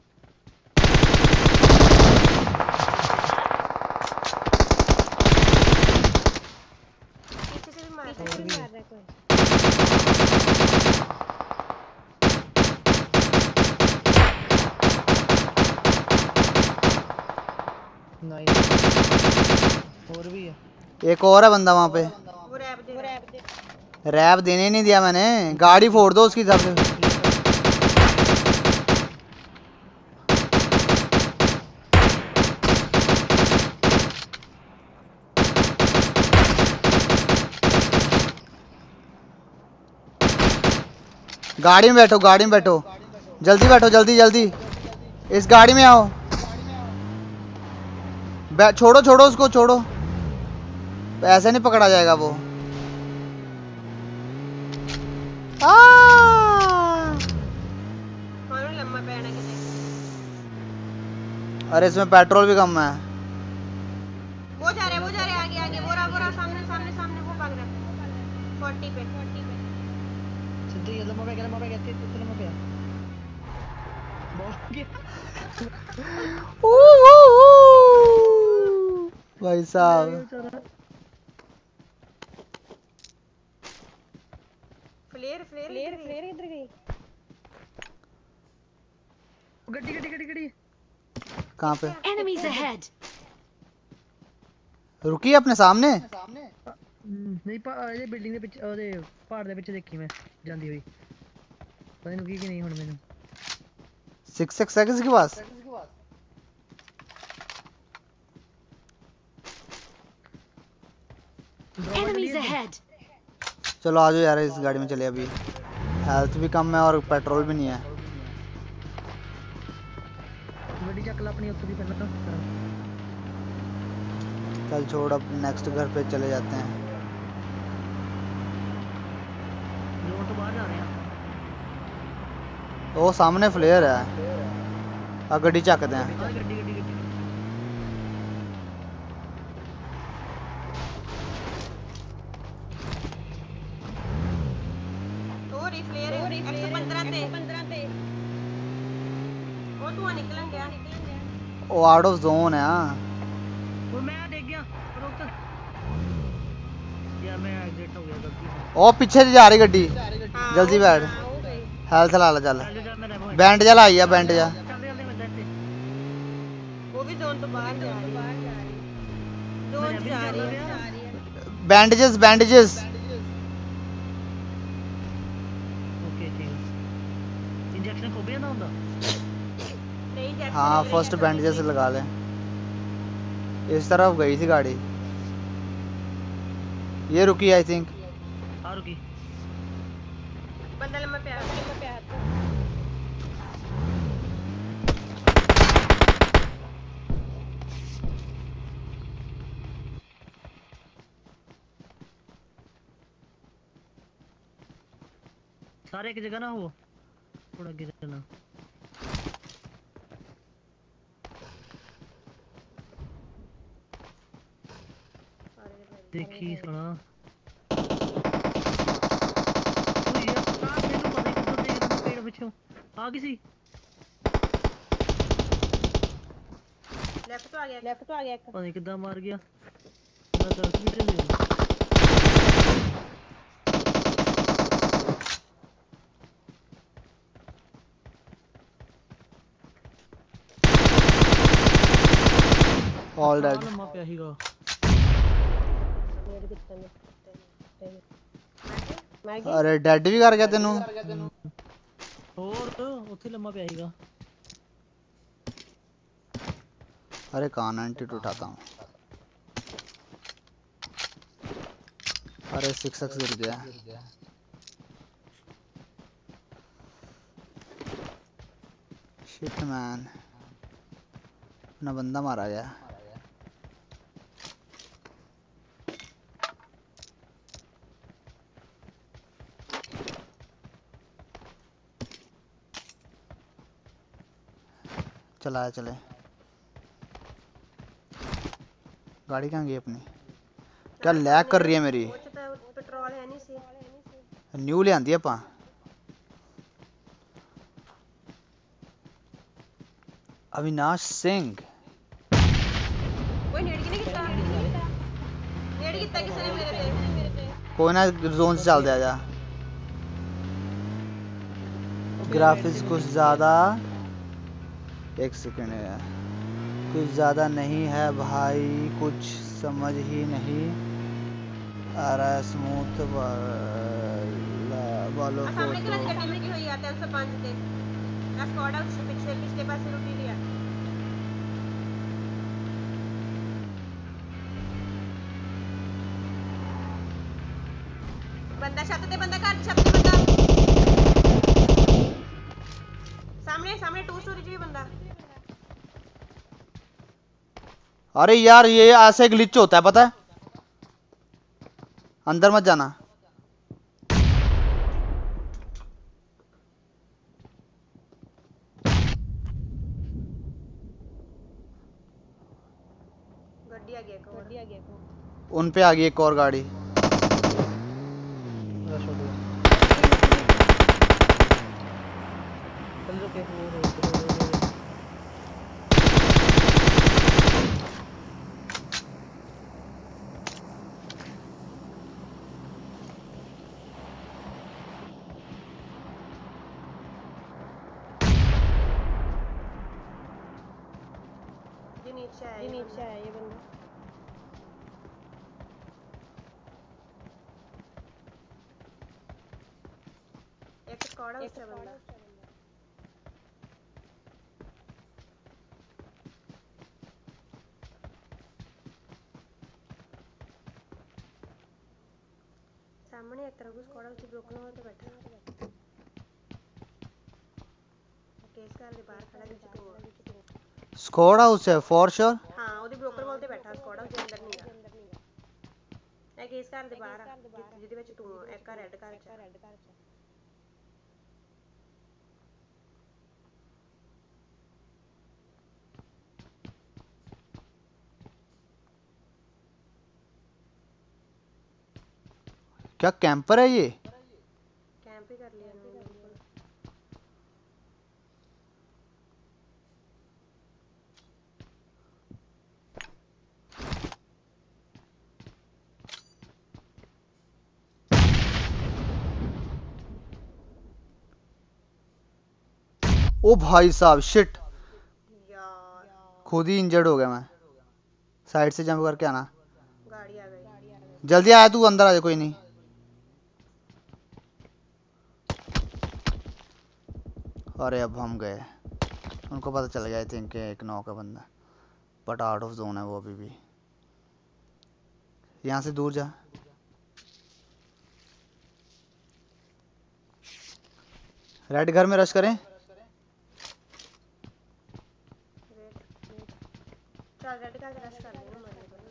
पीछे से भी मार और भी रहा है कोई नाइस और भी है एक और है बंदा वहां पे। वो रैप दे रैप दे रैप देने नहीं दिया मैंने, गाड़ी फोड़ दो उसकी तरफ से। गाड़ी में बैठो, गाड़ी में बैठो, जल्दी बैठो, जल्दी जल्दी इस गाड़ी में आओ। बै- छोड़ो छोड़ो उसको, छोड़ो, ऐसे नहीं पकड़ा जाएगा वो। आ! कौन लम्मा पैना किते अरे इसमें पेट्रोल भी कम है। वो जा रहे वो जा रहे आगे आगे वो रहा वो रहा सामने सामने सामने वो भाग रहा है चालीस पे चालीस पे सिद्धू ये लम्बा पे गया लम्बा पे गया तेरे लम्बा पे बहुत गया ऊ, ऊ, ऊ। भाई साहब फ्लेयर फ्लेयर फ्लेयर फ्लेयर किधर गई गड्डी गड्डी गड्डी गड्डी कहाँ पे Enemies ahead! रुकी अपने सामने? नहीं पा ये बिल्डिंग ਦੇ ਪਿੱਛੇ ਉਹਦੇ ਪਹਾੜ ਦੇ ਪਿੱਛੇ ਦੇਖੀ ਮੈਂ ਜਾਂਦੀ ਹੋਈ ਪਤਾ ਨਹੀਂ ਕੀ ਕਿ ਨਹੀਂ ਹੁਣ ਮੈਨੂੰ सिक्स सिक्स सेकंड्स के पास। Enemies ahead! चलो आ जाओ यार, इस गाड़ी में चले। अभी हेल्थ भी कम है और पेट्रोल भी नहीं है। ਗੱਡੀ ਚੱਕ ਲੈ ਆਪਣੀ ਉੱਥੇ ਦੀ ਪਹਿਲਾਂ चल छोड़, अब नेक्स्ट घर पे चले जाते हैं। जोर तो बाहर जा रहे हैं वो सामने फ्लेयर है, आ गड्डी चकते हैं। हाँ गड्डी गड्डी गड्डी वो री फ्लेयर एक सौ पंद्रह ते पंद्रह ते वो धुआं निकलन गया निकलन गया वो आउट ऑफ जोन है। हाँ वो मैं देख गया रुक यार मैं एग्जिट हो गया गलती से ओ पीछे से जा रही गड्डी, हाँ, जल्दी वो- बैठ। हाँ, वो गई हेल्थ ला ले, चल चल जा मैं रेमो बैंड जा लाई है, बैंड जा। चल चल मैं देखते वो भी जोन तो बाहर जा रही है जोन से जा रही है बैंडेजेस बैंडेजेस। ओके ठीक इंजेक्शन को भी ना ਹੁੰਦਾ नहीं जैक्सन हाँ लग रही फर्स्ट है, बैंडेजेस लगा ले। इस तरफ गई थी गाड़ी, ये रुकी आई थिंक। आ रुकी बंदा लम्बा प्यार लम्बा प्यार सारे एक जगह ना हो थोड़ा आगे जाना देखी सुना तू ये का ਮੈਨੂੰ ਪਤਾ ਨਹੀਂ ਕਿੱਥੋਂ ਦੇਖਦਾ ਮੈਂ ਪੇੜ ਪਿੱਛੋਂ ਆ ਗਈ ਸੀ लेफ्ट तो आ गया लेफ्ट तो आ गया एक ਪਤਾ ਨਹੀਂ ਕਿੱਦਾਂ ਮਾਰ ਗਿਆ ਮੈਂ ਦਸ ਮਿੰਟ ਦੇ ऑल डेड। ਲੰਮਾ ਪਿਆ ਸੀਗਾ मेरे कितने में मार गया अरे डेड भी कर गया तेनू? ਹੋਰ ਉੱਥੇ ਲੰਮਾ ਪਿਆ ਸੀਗਾ अरे कान एंटीट उठाता हूँ। अरे सिक्स एक्स गिर गया। शिट मैन, अपना बंदा मारा गया। चलाया चले। गाड़ी कहाँ गई अपनी? क्या लैग कर रही है मेरी? वो तो पेट्रोल है नहीं सी न्यू ले आंदी ਆਪਾਂ। अविनाश सिंह कोई नेड़ की नहीं कितना नेड़ कितना किसी ने मेरे पे मेरे पे कोई ना, जोन से चल दे आजा। ग्राफिक्स कुछ ज्यादा, एक सेकंड है। कुछ ज्यादा नहीं है भाई, कुछ समझ ही नहीं आ रहा है। स्मूथ वाला वालों आ को सामने तो किला दी गड्डी रुकी हुई आ तीन सौ पाँच ते आ स्क्वाड हाउस पिछले पिछले पासे रुकी हुई आ बंदा छत ते बंदा घर छत ते बंदा सामने सामने टू स्टोरी जी बंदा अरे यार ये ऐसे ग्लिच होता है पता है, अंदर मत जाना। गड्डी आ गया एक और उन पे आ गई एक और गाड़ी। रश हो गया। चल रुके वो रोड पे रोड रोड रोड ये नीचे आया ये नीचे आया ये बंदा एक स्क्वाड हाउस से बंदा सामने एक तरह को स्क्वाड हाउस ब्रोकन हो तो बैठा केस कर दे बाहर खड़ा ਵਿੱਚ ਤੂੰ स्क्वाड हाउस है फॉर श्योर। ਹਾਂ ਉਹਦੀ ਬ੍ਰੋਕਰ ਵਾਲ ਤੇ ਬੈਠਾ ਸਕੁਆਡ ਹਾਊਸ ਦੇ ਅੰਦਰ ਨਹੀਂ ਆ ਇਹ ਕੇਸ ਘਰ ਦੇ ਬਾਹਰ ਆ ਜਿ- ਜਿਹਦੇ ਵਿੱਚ ਤੂੰ ਆ, ਇੱਕ ਆ ਰੈੱਡ ਘਰ ਚ ਆ। क्या कैंपर है ये? कैंप ही कर लिया इन्होंने बिल्कुल ओ भाई साहब शिट, यार खुद ही इंजर्ड हो गया मैं। साइड से जंप करके आना, गाड़ी आ गई जल्दी आया तू, अंदर आ जा, कोई नहीं। अरे अब हम गए, उनको पता चल गया आई थिंक एक नौ का बंदा, बट आउट ऑफ जोन है वो अभी भी। यहाँ से दूर जा। रेड घर में रश करें। वेट चल रेड का रश कर लेना मरने को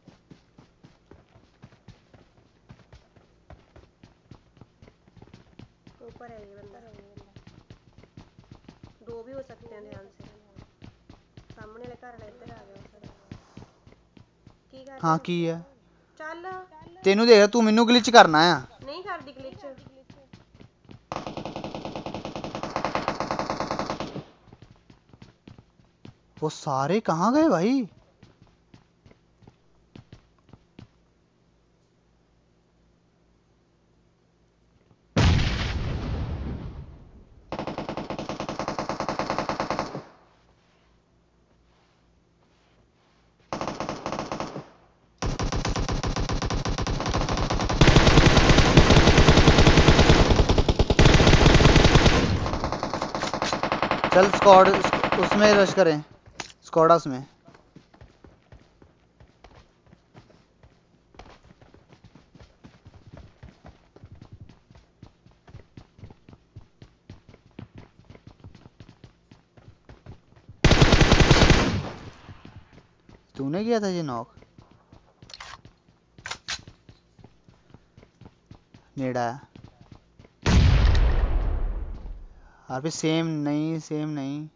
ऊपर है ये बंदा दो भी हो सकते हैं ध्यान से सामने वाले घर वाला इधर आ गया उस साइड की कर हाँ रहा की है, चल तेनू देख तू मैनू ग्लिच करना है। नहीं कर दी ग्लिच वो सारे कहाँ गए भाई? चल स्क्वाड उसमें रश करें, स्क्वाड हाउस में। तूने किया था ये नॉक? नेड़ा यार भी सेम नहीं, सेम नहीं।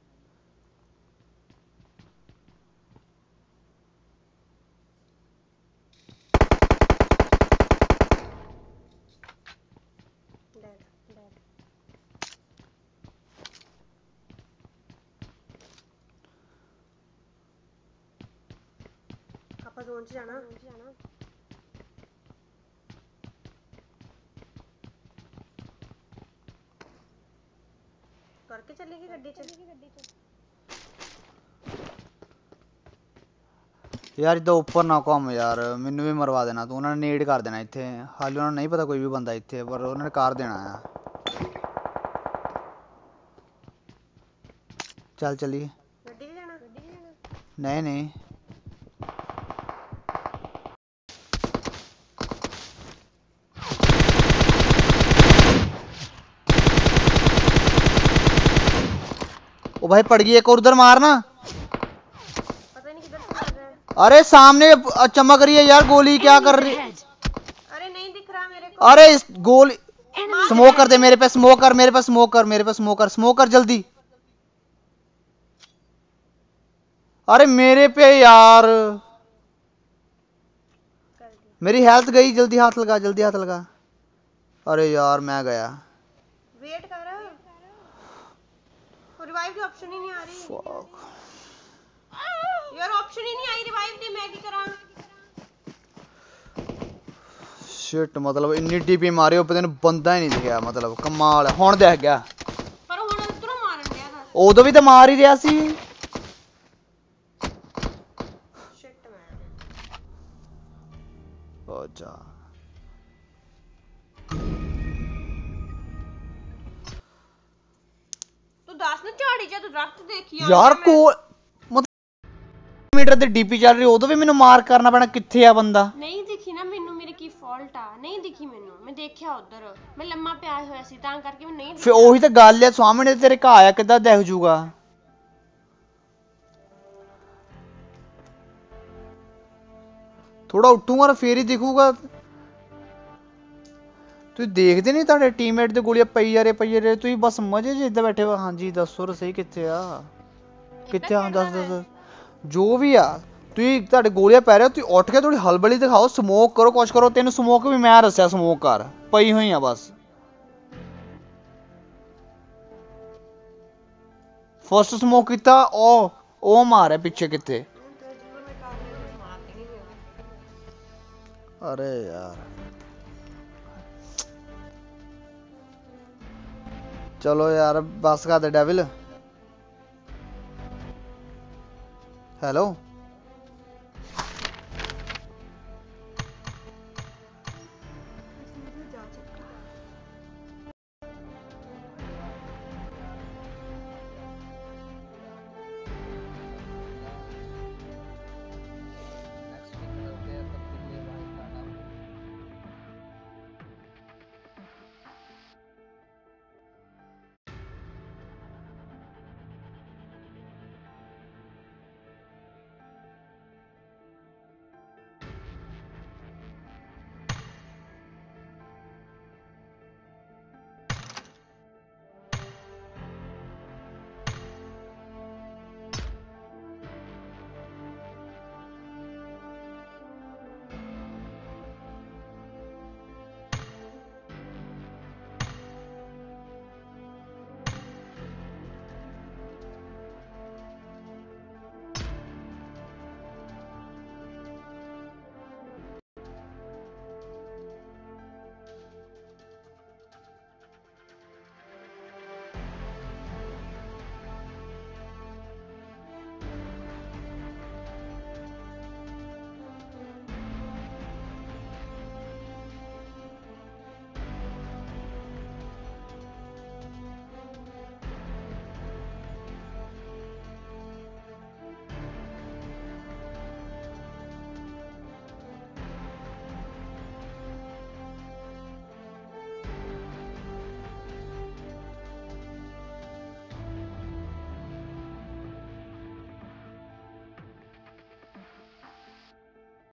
डेड ਆਪਾਂ ਜ਼ੋਨ ਚ ਜਾਣਾ ਕਰਕੇ ਚੱਲੇਗੀ ਗੱਡੀ ਚ ਯਾਰ ਇਦਾਂ ਉੱਪਰ ਨਾ ਘੁੰਮ ਯਾਰ, ਮੈਨੂੰ ਵੀ ਮਰਵਾ ਦੇਣਾ ਤੂੰ, ਉਹਨਾਂ ਨੇ ਨੀਡ ਕਰ ਦੇਣਾ ਇੱਥੇ। ਹਾਲੇ ਉਹਨਾਂ ਨੂੰ ਨਹੀਂ ਪਤਾ ਕੋਈ ਵੀ ਬੰਦਾ ਇੱਥੇ, ਪਰ ਉਹਨਾਂ ਨੇ ਕਰ ਦੇਣਾ ਆ। ਚੱਲ ਚੱਲੀਏ। ਗੱਡੀ 'ਚ ਜਾਣਾ? ਨਹੀਂ ਨਹੀਂ ओ भाई पड़ गई एक और, उधर मारना। पता नहीं किधर से मार रहा है। अरे सामने चमक रही है यार गोली, क्या कर रही। Ahead. अरे नहीं दिख रहा मेरे को। अरे इस गोली Enemies स्मोक कर दे मेरे पे, स्मोक कर मेरे पे, स्मोक कर मेरे पे, स्मोक कर, स्मोक कर जल्दी। अरे मेरे पे यार, कर दी। मेरी हेल्थ गई, जल्दी हाथ लगा, जल्दी हाथ लगा। अरे यार मैं गया। वेट कर। रिवाइव की ऑप्शन ही नहीं आ रही यार, ऑप्शन ही नहीं आई रिवाइव दी, मैं की करा। शिट, मतलब इन्नी टीपी मारी उपर तेन बंदा ही नहीं दिखया, मतलब कमाल है। हुण देख गया, पर हुण उधरों मारन दिया था। उदों भी तो मार ही रहा सी। Shit man. ओ जा तू दस ना झाड़ी च तू दरख्त देखी आ यार मैं- को मतलब मीटर ਤੇ ਡੀਪੀ ਚੱਲ ਰਹੀ, ਉਦੋਂ ਵੀ ਮੈਨੂੰ ਮਾਰ ਕਰਨਾ ਪੈਣਾ। ਕਿੱਥੇ ਆ ਬੰਦਾ? ਨਹੀਂ ਦਿਖੀ ਨਾ ਮੈਨੂੰ, ਮੇਰੇ ਕੀ ਫਾਲਟ ਆ, ਨਹੀਂ ਦਿਖੀ ਮੈਨੂੰ। ਮੈਂ ਦੇਖਿਆ ਉਧਰ, ਮੈਂ ਲੰਮਾ ਪਿਆ ਹੋਇਆ ਸੀ ਤਾਂ ਕਰਕੇ ਮੈਂ ਨਹੀਂ ਫਿਰ ਉਹੀ ਤਾਂ ਗੱਲ ਹੈ, ਸਾਹਮਣੇ ਤੇਰੇ ਘਾ ਆ, ਕਿੱਦਾਂ ਦਿਖ ਜੂਗਾ? ਥੋੜਾ ਉੱਠੂਗਾ ਫੇਰ ਹੀ ਦਿਖੂਗਾ। ਤੁਸੀਂ ਦੇਖਦੇ ਨਹੀਂ ਤੁਹਾਡੇ ਟੀਮਮੇਟ ਦੇ ਗੋਲੀਆਂ ਪਈ ਜਾ ਰਹੇ ਪਈ ਜਾ ਰਹੇ, ਤੁਸੀਂ ਬਸ ਮਜ਼ੇ 'ਚ ਇੱਦਾਂ ਬੈਠੇ ਹੋ। ਹਾਂਜੀ ਦੱਸੋ ਰਸਈ ਕਿੱਥੇ ਆ, ਕਿੱਥੇ ਆ? ਦੱਸ ਦੱਸ ਦੱਸ। ਜੋ ਵੀ ਆ, ਤੁਸੀਂ ਤੁਹਾਡੇ ਗੋਲੀਆਂ ਪੈ ਰਹੇ, ਤੁਸੀਂ ਉੱਠ ਕੇ ਥੋੜੀ ਹਲਬਲੀ ਦਿਖਾਓ, ਸਮੋਕ ਕਰੋ, ਕੁਛ ਕਰੋ। ਤੈਨੂੰ ਸਮੋਕ ਵੀ ਮੈਂ ਦੱਸਿਆ, ਸਮੋਕ ਕਰ, ਪਈ ਹੋਈ ਆ ਬਸ। ਫਸਟ ਸਮੋਕ ਕੀਤਾ, ਉਹ ਉਹ ਮਾਰਿਆ ਪਿੱਛੇ ਕਿੱਥੇ। अरे यार चलो यार बस कर दे डेविल। हेलो